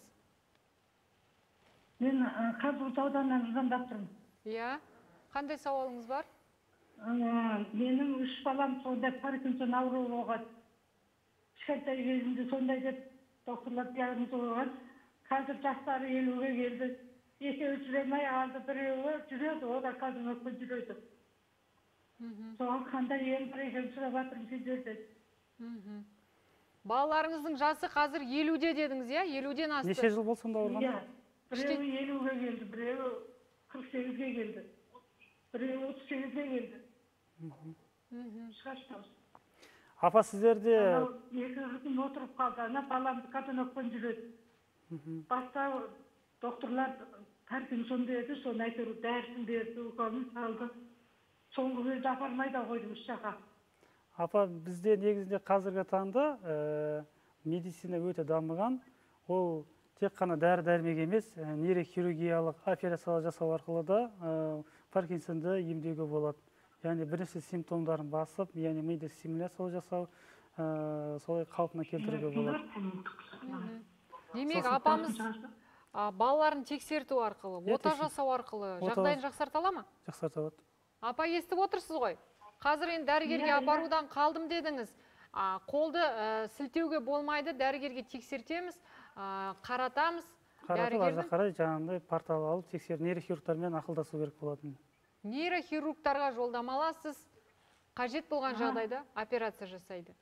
Мен Қазығұрт ауданынан звондап тұрмын. Иә. Қандай сауалыңыз бар? Менің үш балам сондай Паркинсон ауруы болған. Кішкентай кезінде сондай деп докторлар диагноз қойған. Қазір жастары елуге келді. Екеуі жүре алмай қалды, біреуі жүреді, ол да қазір өкпе жүреді. Соған қандай ем бар екенін сұрап жатырмын сіздерден. Балаларыңыздың жасы қазір елуде дедіңіз, иә? елуден асты. Неше жыл болсын да ауырған? Иә. Біреуі елуге келді, біреуі қырық сегізге келді. Біреуі отыз сегізге келді. Шығаштамыз. Апа, сіздерде... Екі күн отырып қалды, ана баламды катанокпен жүреді. Баста докторлар Паркинсон деді, соны әйтеуір дәрісін берді, уколын салды. Соңғы кезде апармай да қойдым үш жаққа. Апа, бізде негізінде қазіргі таңда медицина өте дамыған. Ол тек қана дәрі-дәрмек емес, нейрохирургиялық операциялар жасау арқылы да Паркинсонды емдеуге болады. Яғни бірінші симптомдарын басып, яғни миды стимуляциялар жасау, солай қалпына келтіруге болады. Демек, апамыз балаларын тексерту арқылы, ота жасау арқылы жағдайын жақсарта ала ма? Жақсарта алады. Апа, естіп отырсыз ғой? Қазір енді дәрігерге апарудан қалдым дедіңіз. Қолды сілтеуге болмайды, дәрігерге тексертеміз, қаратамыз. Қаратып, арза қарай жаңағындай портал алып, тексер нейрохирургтармен ақылдасу керек болады. Нейрохирургтарға жолдама аласыз, қажет болған жағдайда операция жасайды.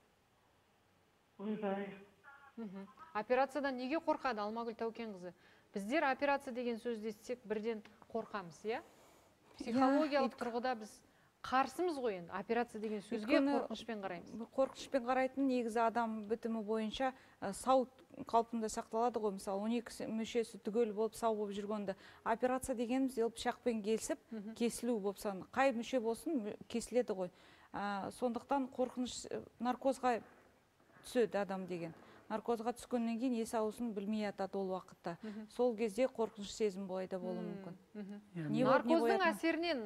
Операциядан неге қорқады, Алмагүл Тәукенқызы? Біздер операция деген сөзді естісек бірден қорқамыз, иә? Психологиялық тұрғыда біз қарсымыз ғой енді, операция деген сөзге қорқынышпен қараймыз. Қорқынышпен қарайтын негізі адам бітімі бойынша сау қалпында сақталады ғой. Мысалы, он екі мүшесі түгел болып, сау болып жүргенде. Операция дегеніміз ел пышақпен келсіп, кесілу болып сан. Қай мүше болсын, кесіледі ғой. Сондықтан қорқыныш наркозға түседі адам деген. Наркозға түскеннен кейін есі ауысын білмей атады ол уақытта. Сол кезде қорқыныш сезім бойда болуы мүмкін. Наркоздың әсерінен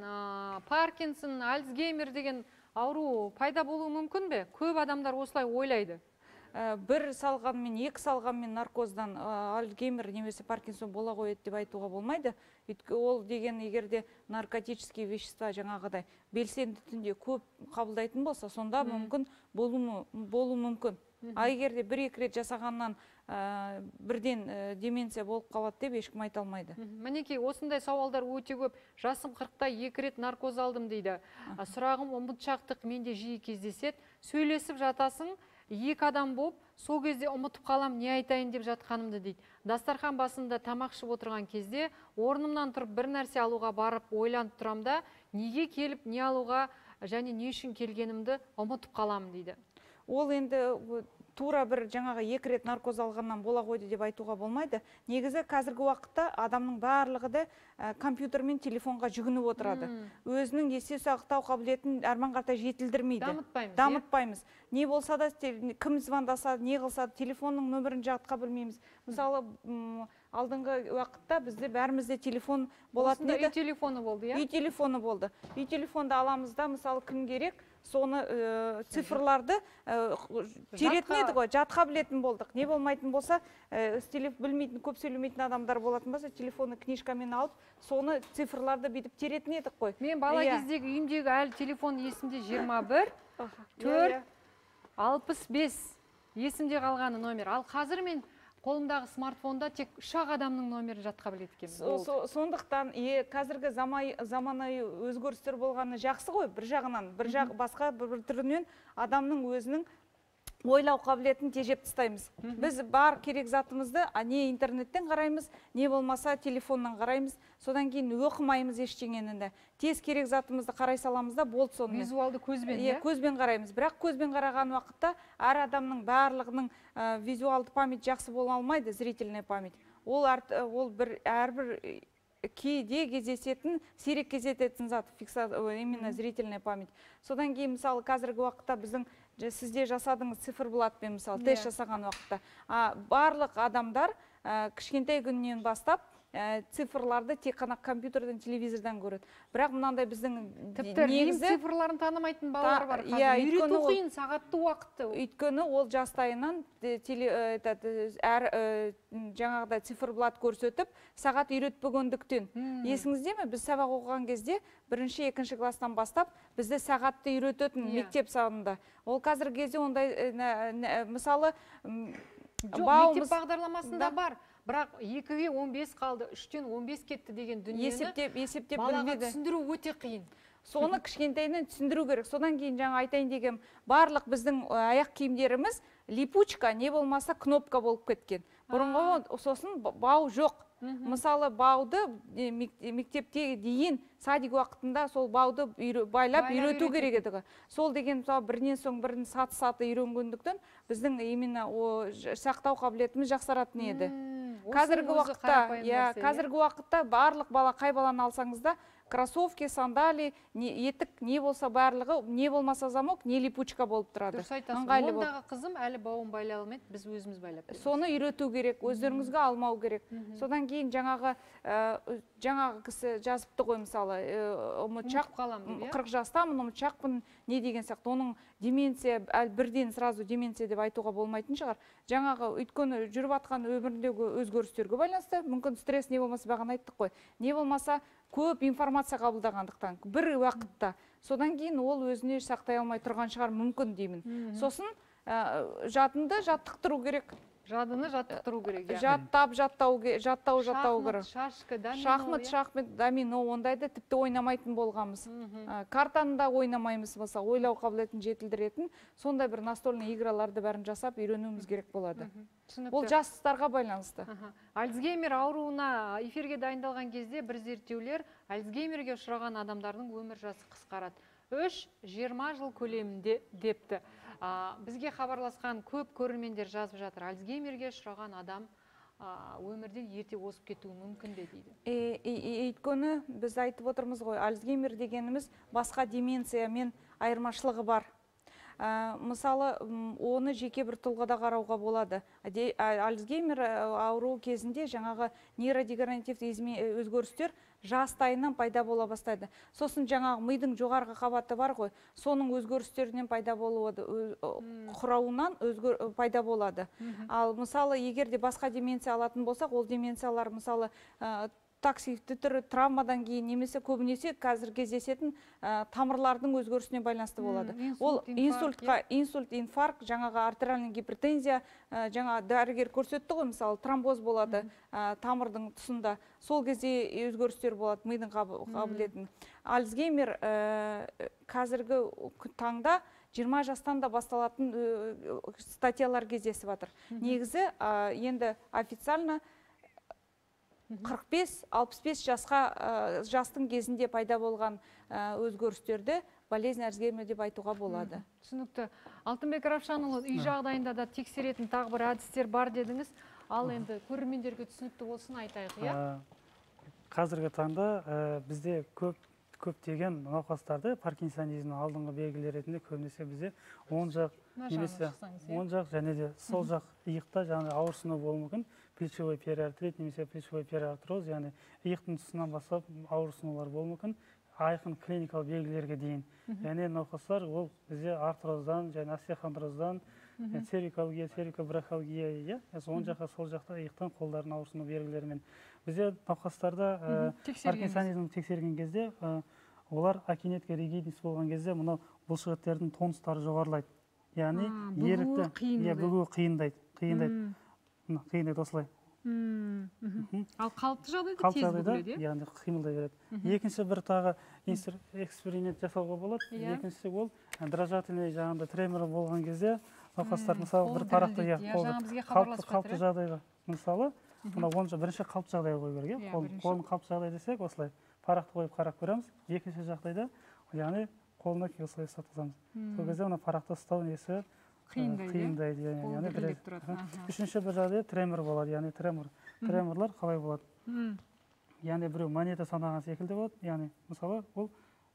Паркинсон, Альцгеймер деген ауру пайда болуы мүмкін бе? Көп адамдар осылай ойлайды. бір салғанмен, екі салғанмен наркоздан альцгеймер немесе Паркинсон бола қояды деп айтуға болмайды. Ол деген егерде наркотические вещества жаңағыдай белсенді түнде көп қабылдайтын болса, сонда мүмкін болу мүмкін. А егерде бір-екі рет жасағаннан бірден деменция болып қалады деп ешкім айта алмайды. Мінекей, осындай сауалдар өте көп. Жасым қырықта екі рет наркоз алдым дейді. Сұрағым ұмытшақтық менде жиі кездеседі. Сөйлесіп жатасың, екі адам болып, сол кезде ұмытып қалам, не айтайын деп жатқанымды дейді. Дастархан басында тамақ ішіп отырған кезде орнымнан тұрып бір нәрсе алуға барып ойланып тұрамда, неге келіп не алуға және не үшін келгенімді ұмытып қалам дейді. Ол енді тура бір жаңағы екі рет наркоз алғаннан бола қойды деп айтуға болмайды. Негізі қазіргі уақытта адамның барлығы да компьютер мен телефонға жүгініп отырады. Өзінің есте сақтау қабілетін әрмен қарата жетілдірмейді. Дамытпаймыз. Дамытпаймыз. Не болса да, кім звондаса, не қылса, телефонның нөмірін жатқа білмейміз. Мысалы, алдыңғы уақытта бізде бәрімізде телефон болатын еді. Үй телефоны болды, иә? Үй телефоны болды. Үй телефонды аламыз да, мысалы, кім керек, соны цифрларды теретін еді ғой, жатқа білетін болдық. Не болмайтын болса, білмейтін, көп сөйлемейтін адамдар болатын болса, телефоны книжкамен алып, соны цифрларды бедіп теретін едік қой. Мен бала кездегі үйімдегі әлі телефон есімде жиырма бір, төрт, алпыс бес есімде қалғаны номер. Ал қазір мен қолымдағы смартфонда тек үш-ақ адамның номерін жатқа біледі екенмін. Сондықтан қазіргі заманауи өзгерістер болғаны жақсы ғой, бір жағынан, бір жақ басқа бір түрінен адамның өзінің ойлау қабілетін тежеп тастаймыз. Біз бар керек затымызды не интернеттен қараймыз, не болмаса телефоннан қараймыз, содан кейін оқымаймыз ештеңені. Тез керек затымызды қарай саламыз да болды сонымен. Визуалды көзбен, иә? Көзбен қараймыз. Бірақ көзбен қараған уақытта әр адамның барлығының визуалды память жақсы бола алмайды, зрительная память. Ол әрбір кейде кездесетін, сирек кездесетін зат, именно зрительная память. Содан кейін, мысалы, қазіргі уақытта біздің сізде жасадыңыз циферблатпен, мысалы, тест жасаған уақытта. Барлық адамдар кішкентай күннен бастап цифрларды тек қана компьютерден, телевизордан көреді. Бірақ мынандай біздің тіпті негізі цифрларын танымайтын балалар бар. Үйрету қиын, сағатты уақытты. Өйткені ол жастайынан жаңағыдай циферблат көрсетіп, сағат үйретпегендіктен. Есіңізде ме? Біз сабақ оқыған кезде бірінші, екінші класстан бастап бізді сағатты үйрететін мектеп сағында. Ол қазіргі кезде ондай, мысалы, мектеп бағдарламасында бар. Бірақ екіге он бес қалды, үштен он бес кетті деген дүниені балаға түсіндіру өте қиын. Соны кішкентайынан түсіндіру керек. Содан кейін жаңа айтайын деген, барлық біздің аяқ киімдеріміз липучка, не болмаса кнопка болып кеткен. Бұрынғы сосын бау жоқ. Мысалы, бауды мектепте дейін садик уақытында сол бауды байлап үйрету керек еді. Сол деген бірінен соң бірін саты-саты үйренгендіктен біздің именно сақтау қабілетіміз жақсаратын еді. Қазіргі уақытта барлық бала, қай баланы алсаңыз да, кроссовки, сандали, етік, не болса барлығы, не болмаса замок, не липучка болып тұрады. Дұрыс айтасың, ондағы қызым әлі бауын байлай алмайды, біз өзіміз байлап береміз. Соны үйрету керек, өздеріңізге алмау керек. Содан кейін жаңағы жаңағы кісі жазыпты ғой, мысалы, қырық жастамын, ұмытшақпын, не деген сияқты. Оның деменция, бірден сразу деменция деп айтуға болмайтын шығар. Жаңағы өйткені жүріп атқан өміріндегі өзгерістерге байланысты, мүмкін стресс не болмаса бағана айттық қой. Не болмаса көп информация қабылдағандықтан, бір уақытта. Содан кейін ол өзіне сақтай алмай тұрған шығар мүмкін деймін. Сосын жадынды жаттықтыру керек. Жадыны жаттықтыру керек. Жаттап, жаттау, жаттау, жаттау керек. Шашкы, домино. Шахмат, шахмат, домино, ондайды тіпті ойнамайтын болғамыз. Картаны да ойнамаймыз, болса, ойлау қабілетін жетілдіретін, сондай бір настольный играларды бәрін жасап, үйренуіміз керек болады. Ол жастарға байланысты. Альцгеймер ауруына эфирге дайындалған кезде бір зерттеулер Альцгеймерге ұшыраған адамдардың өмір жасы қысқарады. үш жиырма жыл көлемінде депті. Бізге хабарласқан көп көрермендер жазып жатыр. Альцгеймерге ұшыраған адам өмірден ерте озып кетуі мүмкін бе дейді. Өйткені біз айтып отырмыз ғой, Альцгеймер дегеніміз басқа деменциямен айырмашылығы бар. Мысалы, оны жеке бір тұлғада қарауға болады. Альцгеймер ауру кезінде жаңағы нейродегенеративті өзгерістер жастайынан пайда бола бастайды. Сосын жаңағы мидың жоғарғы қабаты бар ғой, соның өзгерістерінен пайда болады, құрауынан пайда болады. Ал мысалы, егер де басқа деменция алатын болсақ, ол деменциялар мысалы токсикті түрі травмадан кейін немесе көбінесе қазір кездесетін тамырлардың өзгерісіне байланысты болады. Ол инсультқа, инсульт, инфаркт, жаңағы артериальный гипертензия, жаңа дәрігер көрсетті ғой, мысалы тромбоз болады тамырдың тұсында. Сол кезде өзгерістер болады мидың қабілетін. Альцгеймер қазіргі таңда жиырма жастан да басталатын статьялар кездесіп жатыр. Негізі енді официально қырық бес алпыс бес жасқа жастың кезінде пайда болған өзгерістерді болезнь Альцгеймер деп айтуға болады. Түсінікті. Алтынбек Равшанұлы, үй жағдайында да тексеретін тағы бір әдістер бар дедіңіз. Ал енді көрермендерге түсінікті болсын айтайық, иә? Қазіргі таңда бізде көп көптеген науқастарды паркинсонизмнің алдыңғы белгілері ретінде көбінесе бізде оң жақ немесе оң жақ және де сол жақ иықта жаңағы ауырсыну болуы мүмкін, плечевой периартрит немесе плечевой периартроз, яғни иықтың тұсынан бастап ауырсынулар болуы мүмкін, айқын клиникалық белгілерге дейін. Және науқастар ол бізде артроздан және остеохондроздан, цервикалгия, цервикобрахалгия, оң жаққа сол жақта иықтан қолдардың ауырсыну белгілерімен. Бізде науқастарда паркинсонизм тексерген кезде олар акинетка ригидис болған кезде мынау бұлшықеттердің тонустары жоғарылайды. Яғни ерікті, бүгу қиындайды, қиындайды. Қиындайды осылай. Ал қалыпты жағдайда тез бүгіледі? Яғни қимылдай береді. Екінші бір тағы эксперимент жасауға болады. Екіншісі ол дрожательный жаңағында тремор болған кезде науқастар мысалы бір парақты қалыпты жағдайға мысалы бірінші қалыпты жағдайға қою керек. Қолын қалыпты жағдай десек осылай парақты қойып қарап көреміз. Екінші жағдайда яғни қолына осылай ұстатқызамыз. Сол кезде мына парақты ұстау несі қиындайды. Үшінші бір жағдайда тремор болады, яғни тремор. Треморлар қалай болады? Яғни біреу монета санаған секілді болады. Яғни мысалы ол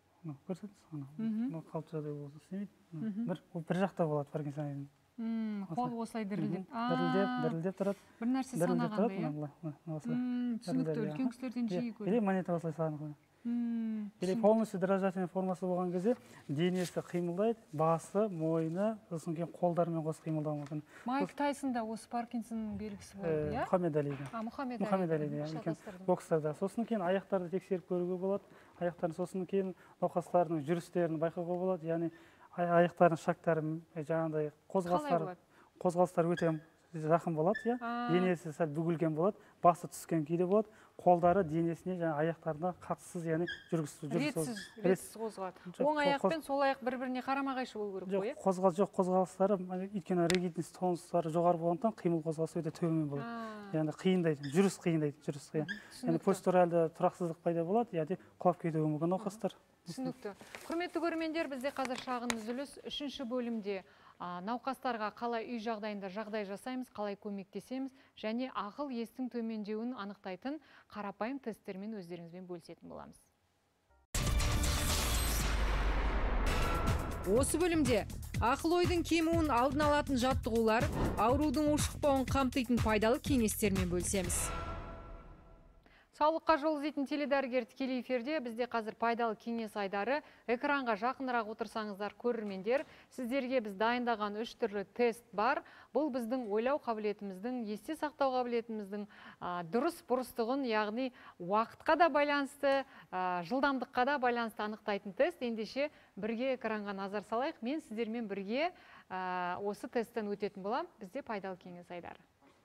көрсетіңіз, қалыпты жағдай болса істемейді. Бір жақта болады паркинсонизм. Қол осылай дірілдеп. Дірілдеп тұрады. Бір нәрсе санағанда, иә? Түсінікті, үлкен кісілерден жиі көреді. Или монета осылай санып қойды. Или полностью дрожательный формасы болған кезде денесі қимылдайды, басы, мойны, сосын кейін қолдармен қос қимылдауы мүмкін. Майк Тайсон да осы Паркинсонның белгісі болды, иә? Мұхаммед Алиде. Мұхаммед Алиде, бокстарда. Сосын кейін аяқтарды тексеріп көруге болады. Аяқтарын сосын кейін науқастардың жүрістерін байқауға болады. Яғни аяқтардың шактары жаңағыдай қозғалыстар өте жақын болады, денесі сәл бүгілген болады, басы түскен кейде болады, қолдары денесіне және аяқтарына қатыссыз, яғни жүргісіз. Ретсіз қозғалады. Оң аяқ пен сол аяқ бір-біріне қарама-қайшы болу керек қой? Жоқ, қозғалыстары, өйткені ригидность тонустары жоғары болғандықтан қимыл қозғалысы өте төмен болады. Яғни қиындайды, жүріс қиындайды, жүріс қиын. Яғни постуральды тұрақсыздық пайда болады, яғни құлап кетуі мүмкін науқастар. Түсінікті. Құрметті көрермендер, бізде қазір шағын үзіліс. Үшінші бөлімде науқастарға қалай үй жағдайында жағдай жасаймыз, қалай көмектесеміз және ақыл естің төмендеуін анықтайтын қарапайым тесттермен өздеріңізбен бөлісетін боламыз. Осы бөлімде ақыл ойдың кемуін алдын алатын жаттығулар, аурудың ушықпауын қамтитын пайдалы кеңестермен бөлісеміз. Саулыққа жол іздейтін теледәрігер тікелей эфирде. Бізде қазір пайдалы кеңес айдары. Экранға жақынырақ отырсаңыздар көрермендер, сіздерге біз дайындаған үш түрлі тест бар. Бұл біздің ойлау қабілетіміздің, есте сақтау қабілетіміздің дұрыс бұрыстығын, яғни уақытқа да байланысты, жылдамдыққа да байланысты анықтайтын тест. Ендеше бірге экранға назар салайық. Мен сіздермен бірге осы тесттен өтетін болам. Бізде пайдалы кеңес айдары.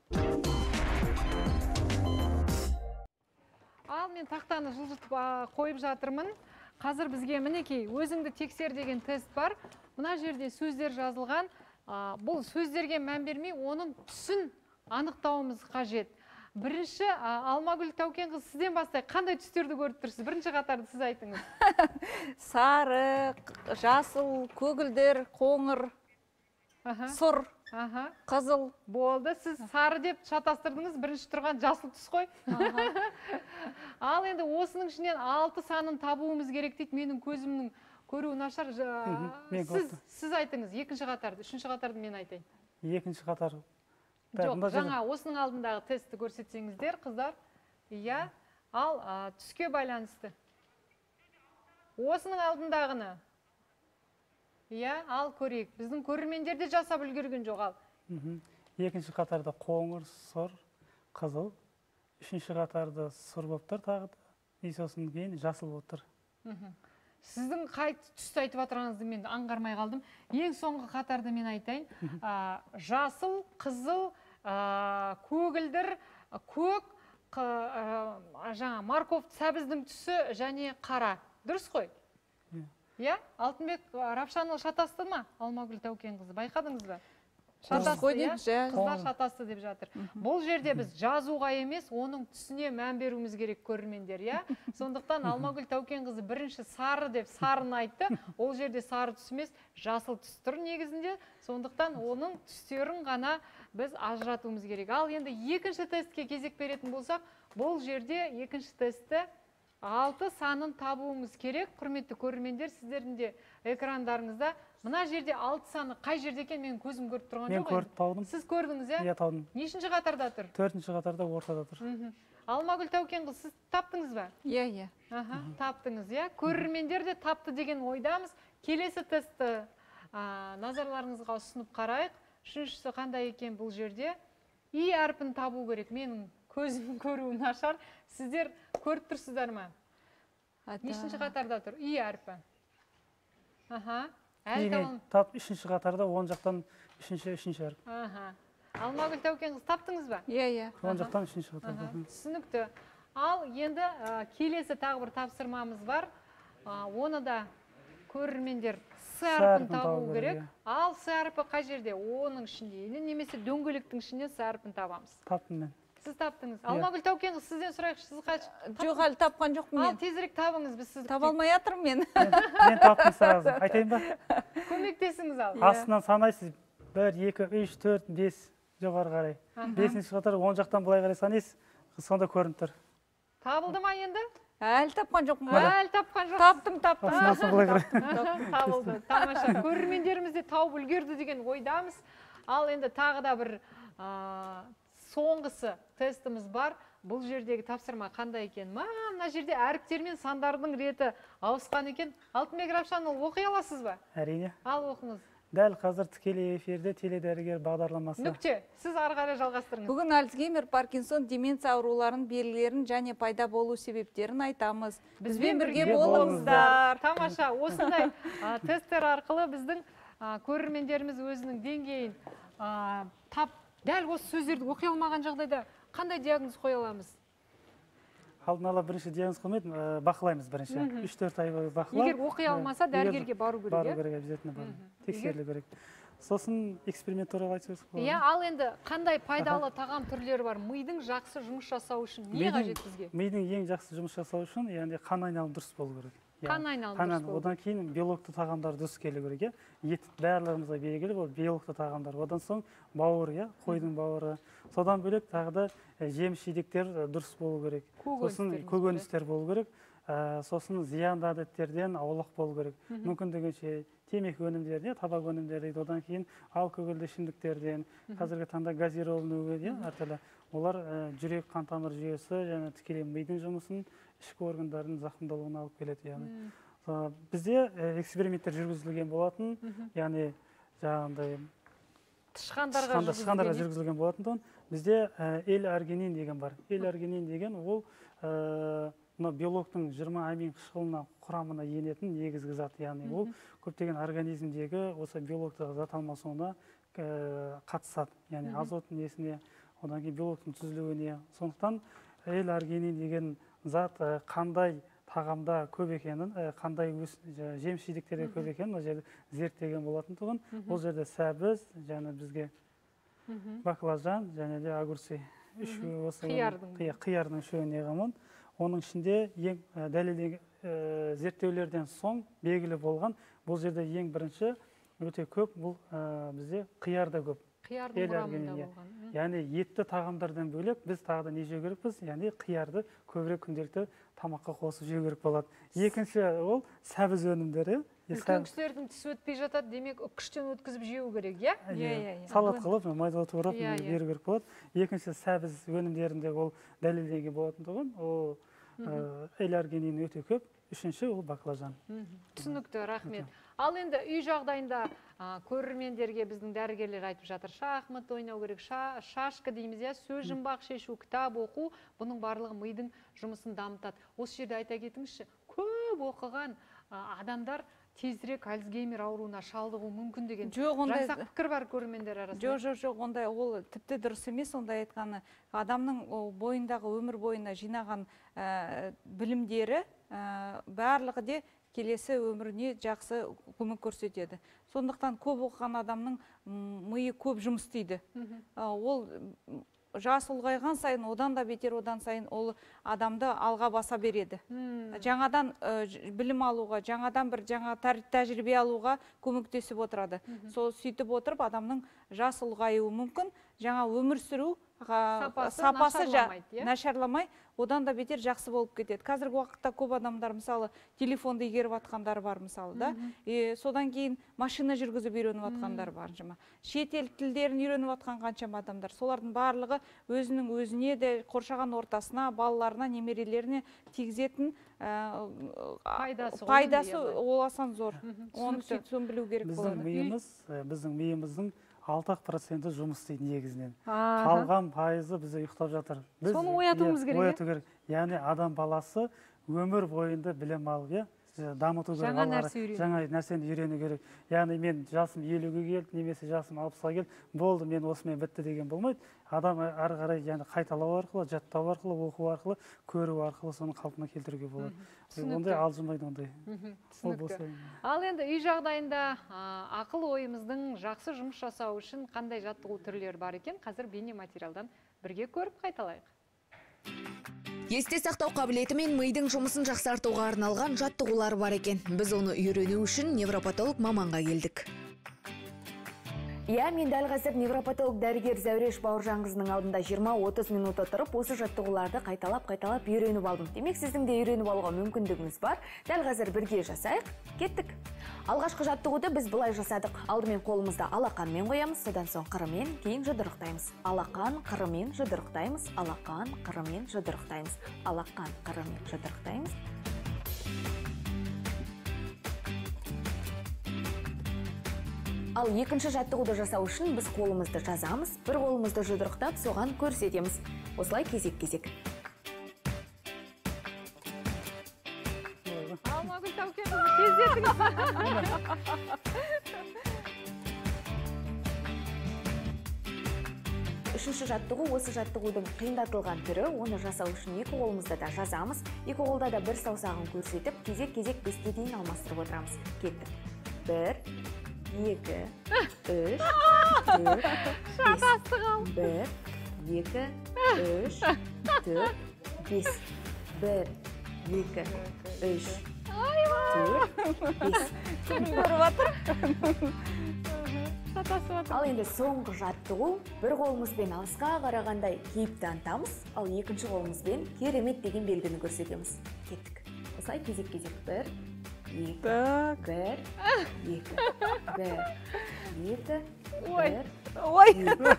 Ал мен тақтаны жылжытып қойып жатырмын. Қазір бізге мінекей өзіңді тексер деген тест бар. Мына жерде сөздер жазылған. Бұл сөздерге мән бермей, оның түсін анықтауымыз қажет. Бірінші, Алмагүл Тәукенқызы, сізден бастайық. Қандай түстерді көріп тұрсыз? Бірінші қатарды сіз айтыңыз. Сары, жасыл, көгілдер, қоңыр, сұр. Қызыл. Болды, сіз сары деп шатастырдыңыз, бірінші тұрған жасыл түс қой. Ал енді осының ішінен алты санын табуымыз керек дейді. Менің көзімнің көруі нашар. Сіз сіз айтыңыз, екінші қатарды, үшінші қатарды мен айтайын. Екінші қатар. Жоқ, жаңа осының алдындағы тестті көрсетсеңіздер, қыздар. Иә, ал түске байланысты. Осының алдындағыны. Иә, ал көрейік. Біздің көрермендер де жасап үлгерген жоқ, ал. Екінші қатарда қоңыр, сұр, қызыл. Үшінші қатарда сұр болып тұр тағы да. И сосын кейін жасыл болып тұр. Сіздің қай түсті айтып отырғаныңызды мен аңғармай қалдым. Ең соңғы қатарды мен айтайын. Жасыл, қызыл, көгілдір, көк, жаңа морковь сәбіздің түсі және қара. Дұрыс қой? Иә? Алтынбек Рапшанұлы шатасты ма? Алмагүл Тәукенқызы. Байқадыңыз ба? Шатасты, иә? Қыздар шатасты деп жатыр. Бұл жерде біз жазуға емес, оның түсіне мән беруіміз керек, көрермендер, иә? Сондықтан Алмагүл Тәукенқызы бірінші сары деп сарын айтты. Ол жерде сары түс емес, жасыл түс тұр негізінде. Сондықтан оның түстерін ғана біз ажыратуымыз керек. Ал енді екінші тестке кезек беретін болсақ, бұл жерде екінші тестті алты санын табуымыз керек. Құрметті көрермендер, сіздердің де экрандарыңызда. Мына жерде алты саны қай жерде екен, мен көзім көріп тұрған жоқ. Мен көріп таудым. Сіз көрдіңіз, иә? Иә, таудым. Нешінші қатарда тұр? Төртінші қатарда ортада тұр. Алмагүл Тәукенқызы, сіз таптыңыз ба? Иә, иә. Таптыңыз, иә? Көрермендер де тапты деген ойдамыз. Келесі тестті назарларыңызға ұсынып қарайық. Үшіншісі қандай екен бұл жерде? И әрпін табу керек. Менің көзім көруі нашар. Сіздер көріп тұрсыздар ма? Нешінші қатарда тұр? И әрпі. Тап үшінші қатарда, оң жақтан үшінші, үшінші әріп. Алмагүл Тәукенқызы, таптыңыз ба? Иә, иә. Оң жақтан үшінші қатарда. Түсінікті. Ал енді келесі тағы бір тапсырмамыз бар. Оны да көрермендер С әрпін табу керек. Ал С әрпі қай жерде? Оның ішінде, немесе дөңгелектің ішінде С әрпін табамыз. Таптым мен. Сіз таптыңыз. Алмагүл Тәукенқызы, сізден сұрайықшы, сіз қай? Жоқ, әлі тапқан жоқпын мен. Ал тезірек табыңыз, біз сізді. Таба алмай жатырмын мен. Мен таптым сразу. Айтайын ба? Көмектесіңіз ал. Астынан санайсыз. бір, екі, үш, төрт, бес жоғары қарай. Бесінші қатар оң жақтан былай қарай санайсыз. Сонда көрініп тұр. Табылды ма енді? Әлі тапқан жоқпын. Әлі тапқан жоқпын. Таптым, таптым. Астынан былай қарай. Табылды. Тамаша. Көрермендеріміз де тауып үлгерді деген ойдамыз. Ал енді тағы да бір соңғысы тестіміз бар. Бұл жердегі тапсырма қандай екен? Мына жерде әріптер мен сандардың реті ауысқан екен. Алтынбек Рапшанұлы, оқи аласыз ба? Әрине. Ал оқыңыз. Дәл қазір тікелей эфирде теледәрігер бағдарламасы. Нүкте. Сіз ары қарай жалғастырыңыз. Бүгін Альцгеймер, Паркинсон, деменция ауруларын белгілерін және пайда болу себептерін айтамыз. Бізбен бірге болыңыздар. Тамаша. Осындай тесттер арқылы біздің көрермендеріміз өзінің деңгейін тап. Дәл осы сөздерді оқи алмаған жағдайда қандай диагноз қоя аламыз? Алдын ала бірінші диагноз қоймайды, бақылаймыз бірінші. үш төрт ай бақылап. Егер оқи алмаса, дәрігерге бару керек. Бару керек, обязательно бару. Тексерілу керек. Сосын эксперимент туралы айтсаңыз. Иә, ал енді қандай пайдалы тағам түрлері бар? Мидың жақсы жұмыс жасау үшін не қажет бізге? Мидың ең жақсы жұмыс жасау үшін, яғни қан айналымы дұрыс болу керек. Қан айналымы дұрыс болу. Одан кейін белокты тағамдар дұрыс келу керек. Ет барлығымызға белгілі бұл белокты тағамдар. Одан соң бауыр, қойдың бауыры. Содан бөлек тағы да жеміс жидектер дұрыс болу керек. Сосын көкөністер болу керек. Сосын зиянды әдеттерден аулақ болу керек. Мүмкіндігінше темекі өнімдеріне, табак өнімдері, одан кейін алкогольді ішімдіктерден, қазіргі таңда газированный әртүрлі. Олар жүрек, қан тамыр жүйесі және тікелей мидың жұмысын, ішкі органдардың зақымдалуына алып келеді. Бізде эксперименттер жүргізілген болатын, яғни жаңағындай тышқандарға жүргізілген болатын. Бізде L-аргинин деген бар. L-аргинин деген ол белоктың жиырма амин қышқылына құрамына енетін негізгі зат. Яғни ол көптеген организмдегі осы белоктық зат алмасуына қатысады. Яғни азот несіне, одан кейін белоктың түзілуіне. Сондықтан L-аргинин деген зат қандай тағамда көп екенін, қандай жеміс жидектерде көп екенін ол жерде зерттеген болатын тұғын. Ол жерде сәбіз, және бізге баклажан, және де огурцы. Қиярдың үшеуіне ғамын. Оның ішінде ең дәлелдеген зерттеулерден соң белгілі болған, бұл жерде ең бірінші өте көп, бұл бізде қиярда көп. Қиярдың құрамында болған. Яғни етті тағамдардан бөлек біз тағы да не жеу керекпіз? Яғни қиярды көбірек күнделікті тамаққа қосып жеу керек болады. Екінші ол сәбіз өнімдері. Үлкен кісілердің тісі өтпей жатады, демек үккіштен өткізіп жеу керек, иә? Салат қылып, майда турап беру керек болады. Екінші сәбіз өнімдерінде ол дәлелденген болатындығын, ол эларгинин өте көп. Үшінші ол баклажан. Түсінікті, рахмет. Ал енді үй жағдайында көрермендерге біздің дәрігерлер айтып жатыр, шахмат ойнау керек, шашка дейміз, иә, сөз жұмбақ шешу, кітап оқу, бұның барлығы мидың жұмысын дамытады. Осы жерде айта кетіңізші, көп оқыған адамдар тезірек Альцгеймер ауруына шалдығу мүмкін деген жаңсақ пікір бар көрермендер арасында. Жоқ, жоқ, жоқ, ондай ол тіпті дұрыс емес, ондай айтқаны. Адамның бойындағы өмір бойына жинаған білімдері барлығы де келесі өміріне жақсы көмек көрсетеді. Сондықтан көп оқыған адамның миы көп жұмыс істейді. Ол жас ұлғайған сайын, одан да бетер одан сайын ол адамды алға баса береді. Жаңадан білім алуға, жаңадан бір жаңа тәжірибе алуға көмектесіп отырады. Сол сөйтіп отырып, адамның жас ұлғаюы мүмкін, жаңа өмір сүру сапасы нашарламай, одан да бетер жақсы болып кетеді. Қазіргі уақытта көп адамдар, мысалы, телефонды игеріп атқандар бар, мысалы, да. Содан кейін машина жүргізіп үйреніп атқандар бар, жама. Шетел тілдерін үйреніп атқан қаншама адамдар. Солардың барлығы өзінің өзіне де, қоршаған ортасына, балаларына, немерелеріне тигізетін пайдасы оласан зор. Оны сөйтсін білу керек болады. Біздің миымыздың алты проценті жұмыс істейді негізінен. Қалған пайызы бізде ұйықтап жатыр. Соны оятуымыз керек. Яғни адам баласы өмір бойында білім алып, дамыту керек. Жаңа нәрсе үйрену. Жаңа нәрсені үйрену керек. Яғни мен жасым елуге келді, немесе жасым алпысқа келді, болды, мен осымен бітті деген болмайды. Адам ары қарай яғни қайталау арқылы, жаттау арқылы, оқу арқылы, көру арқылы соны қалпына келтіруге болады. Ондай алжымайды ондай. Түсінікті. Ал енді үй жағдайында ақыл ойымыздың жақсы жұмыс жасау үшін қандай жаттығу түрлері бар екен? Қазір бейне материалдан бірге көріп қайталайық. Есте сақтау қабілеті мен мидың жұмысын жақсартуға арналған жаттығулар бар екен. Біз оны үйрену үшін невропатолог маманға келдік. Иә, мен дәл қазір невропатолог дәрігер Зәуреш Бауыржанқызының алдында жиырма отыз минут отырып, осы жаттығуларды қайталап-қайталап үйреніп алдым. Демек, сіздің де үйреніп алуға мүмкіндігіңіз бар. Дәл қазір бірге жасайық. Кеттік. Алғашқы жаттығуды біз былай жасадық. Алдымен қолымызды алақанмен қоямыз, содан соң қырымен, кейін жұдырықтаймыз. Алақан, қырымен жұдырықтаймыз. Алақан, қырымен жұдырықтаймыз. Алақан, қырымен жұдырықтаймыз. Ал екінші жаттығуды жасау үшін біз қолымызды жазамыз, бір қолымызды жұдырықтап, соған көрсетеміз. Осылай кезек-кезек. Алмагүл Тәукенқызы, тездетіңіз. Үшінші жаттығу, осы жаттығудың қиындатылған түрі, оны жасау үшін екі қолымызда да жазамыз, екі қолда да бір саусағын көрсетіп, кезек-кезек беске дейін алмастырып отырамыз. Кеттік. Бір, екі, үш, төрт, бес. Бір, екі, үш, төрт, бес. Бір, екі, үш, төрт, бес. Ал енді соңғы жаттығу, бір қолымызбен алысқа қарағандай кейіп танытамыз, ал екінші қолымызбен керемет деген белгіні көрсетеміз. Кеттік. Осылай кезек-кезек. Бір, екі, бір, екі, бір, екі, бір, екі.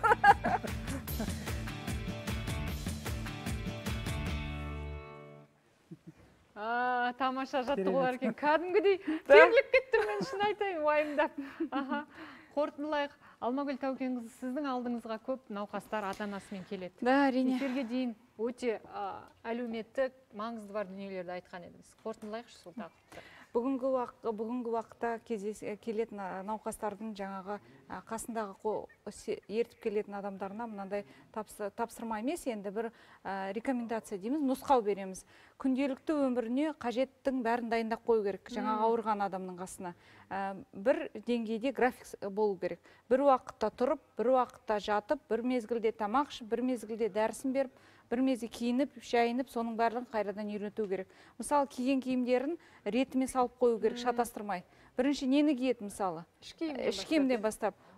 Тамаша жаттығулар екен. Кәдімгідей терлеп кеттім, мен шын айтайын, уайымдап. Қорытындылайық. Алмагүл Тәукенқызы, сіздің алдыңызға көп науқастар ата-анасымен келеді. Да, әрине. Эфирге дейін өте әлеуметтік маңызды бар дүниелерді айтқан едіңіз. Қорытындылайықшы сол тақырыпты. Бүгінгі уақытта, бүгінгі уақытта келетін науқастардың жаңағы қасындағы ертіп келетін адамдарына мынандай тапсырма емес, енді бір рекомендация дейміз, нұсқау береміз. Күнделікті өміріне қажеттің бәрін дайындап қою керек, жаңағы ауырған адамның қасына. Бір деңгейде график болу керек. Бір уақытта тұрып, бір уақытта жатып, бір мезгілде тамақ ішіп, бір мезгілде дәрісін беріп, бір мезгіл киініп, шайынып, соның барлығын қайрадан үйрету керек. Мысалы, киген киімдерін ретімен салып қою керек, шатастырмай. Бірінші нені киеді мысалы? Іш киімден бастап.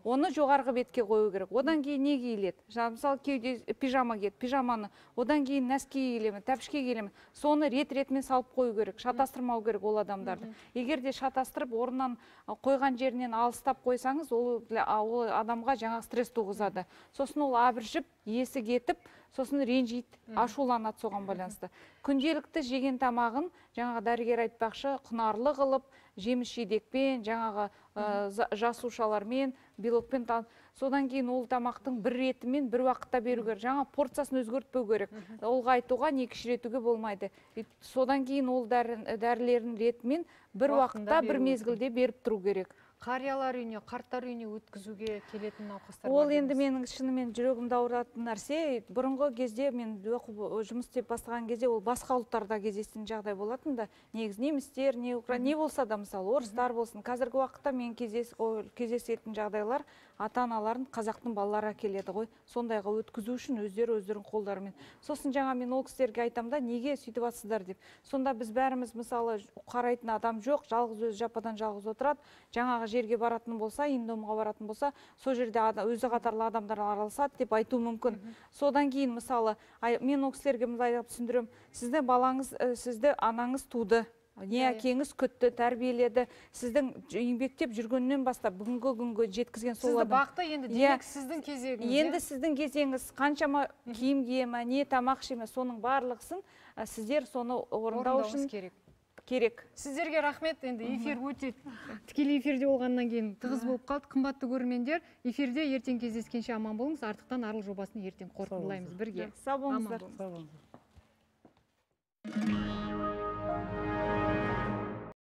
оны жоғарғы бетке қою керек. Одан кейін не киіледі? Мысалы, кеуде пижама киеді, пижаманы, одан кейін нәски киілемін, тәпішке киілемін. Соны рет-ретмен салып қою керек, шатастырмау керек ол адамдарды. Егер де шатастырып, орнынан қойған жерінен алыстап қойсаңыз, ол, ол адамға жаңа стресс туғызады. Сосын ол абыржып, есі кетіп, сосын ренжиді, ашуланады соған байланысты. Күнделікті жеген тамағын жаңағы дәрігер айтпақшы құнарлы қылып, жеміс жидекпен, жаңағы жасушалармен, белокпен, содан кейін ол тамақтың бір ретімен бір уақытта беру керек. Жаңа порциясын өзгертпеу керек. Ұлғайтуға не кішіретуге болмайды. Содан кейін ол дәрілердің ретімен бір уақытта бір мезгілде беріп тұру керек. Қариялар үйіне, қарттар үйіне өткізуге келетін науқастар бар. Ол енді менің шынымен жүрегімді ауыратын нәрсе. Бұрынғы кезде мен жұмыс істеп бастаған кезде ол басқа ұлттарда кездесетін жағдай болатын да, негіз немістер, не украин, не болса да, мысалы, орыстар болсын. Қазіргі уақытта мен кездесетін жағдайлар ата-аналарын қазақтың балалары келеді ғой, сондайға өткізу үшін өздері өздерінің қолдарымен. Сосын жаңа мен ол кісілерге айтам да, неге сөйтіп атсыздар деп. Сонда біз бәріміз мысалы қарайтын адам жоқ, жалғыз өзі жападан жалғыз отырады. Жаңағы жерге баратын болса, имдомға баратын болса, сол жерде өзі қатарлы адамдар араласады деп айту мүмкін. Содан кейін мысалы мен ол кісілерге мындай түсіндірем, сізді балаңыз, сізді анаңыз туды. Не әкеңіз күтті, тәрбиеледі, сіздің еңбектеп жүргеннен бастап бүгінгі күнге жеткізген сол адам. Сізді бақты, енді демек сіздің кезегіңіз. Енді сіздің кезеңіз қаншама киім киеме, не тамақ жеме, соның барлығысын сіздер соны орындау үшін керек. Сіздерге рахмет. Енді эфир өте тікелей эфирде болғаннан кейін тығыз болып қалды. Қымбатты көрермендер, эфирде ертең кездескенше аман болыңыз. Артықтан арыл жобасын ертең қорытындылаймыз бірге. Сау болыңыздар.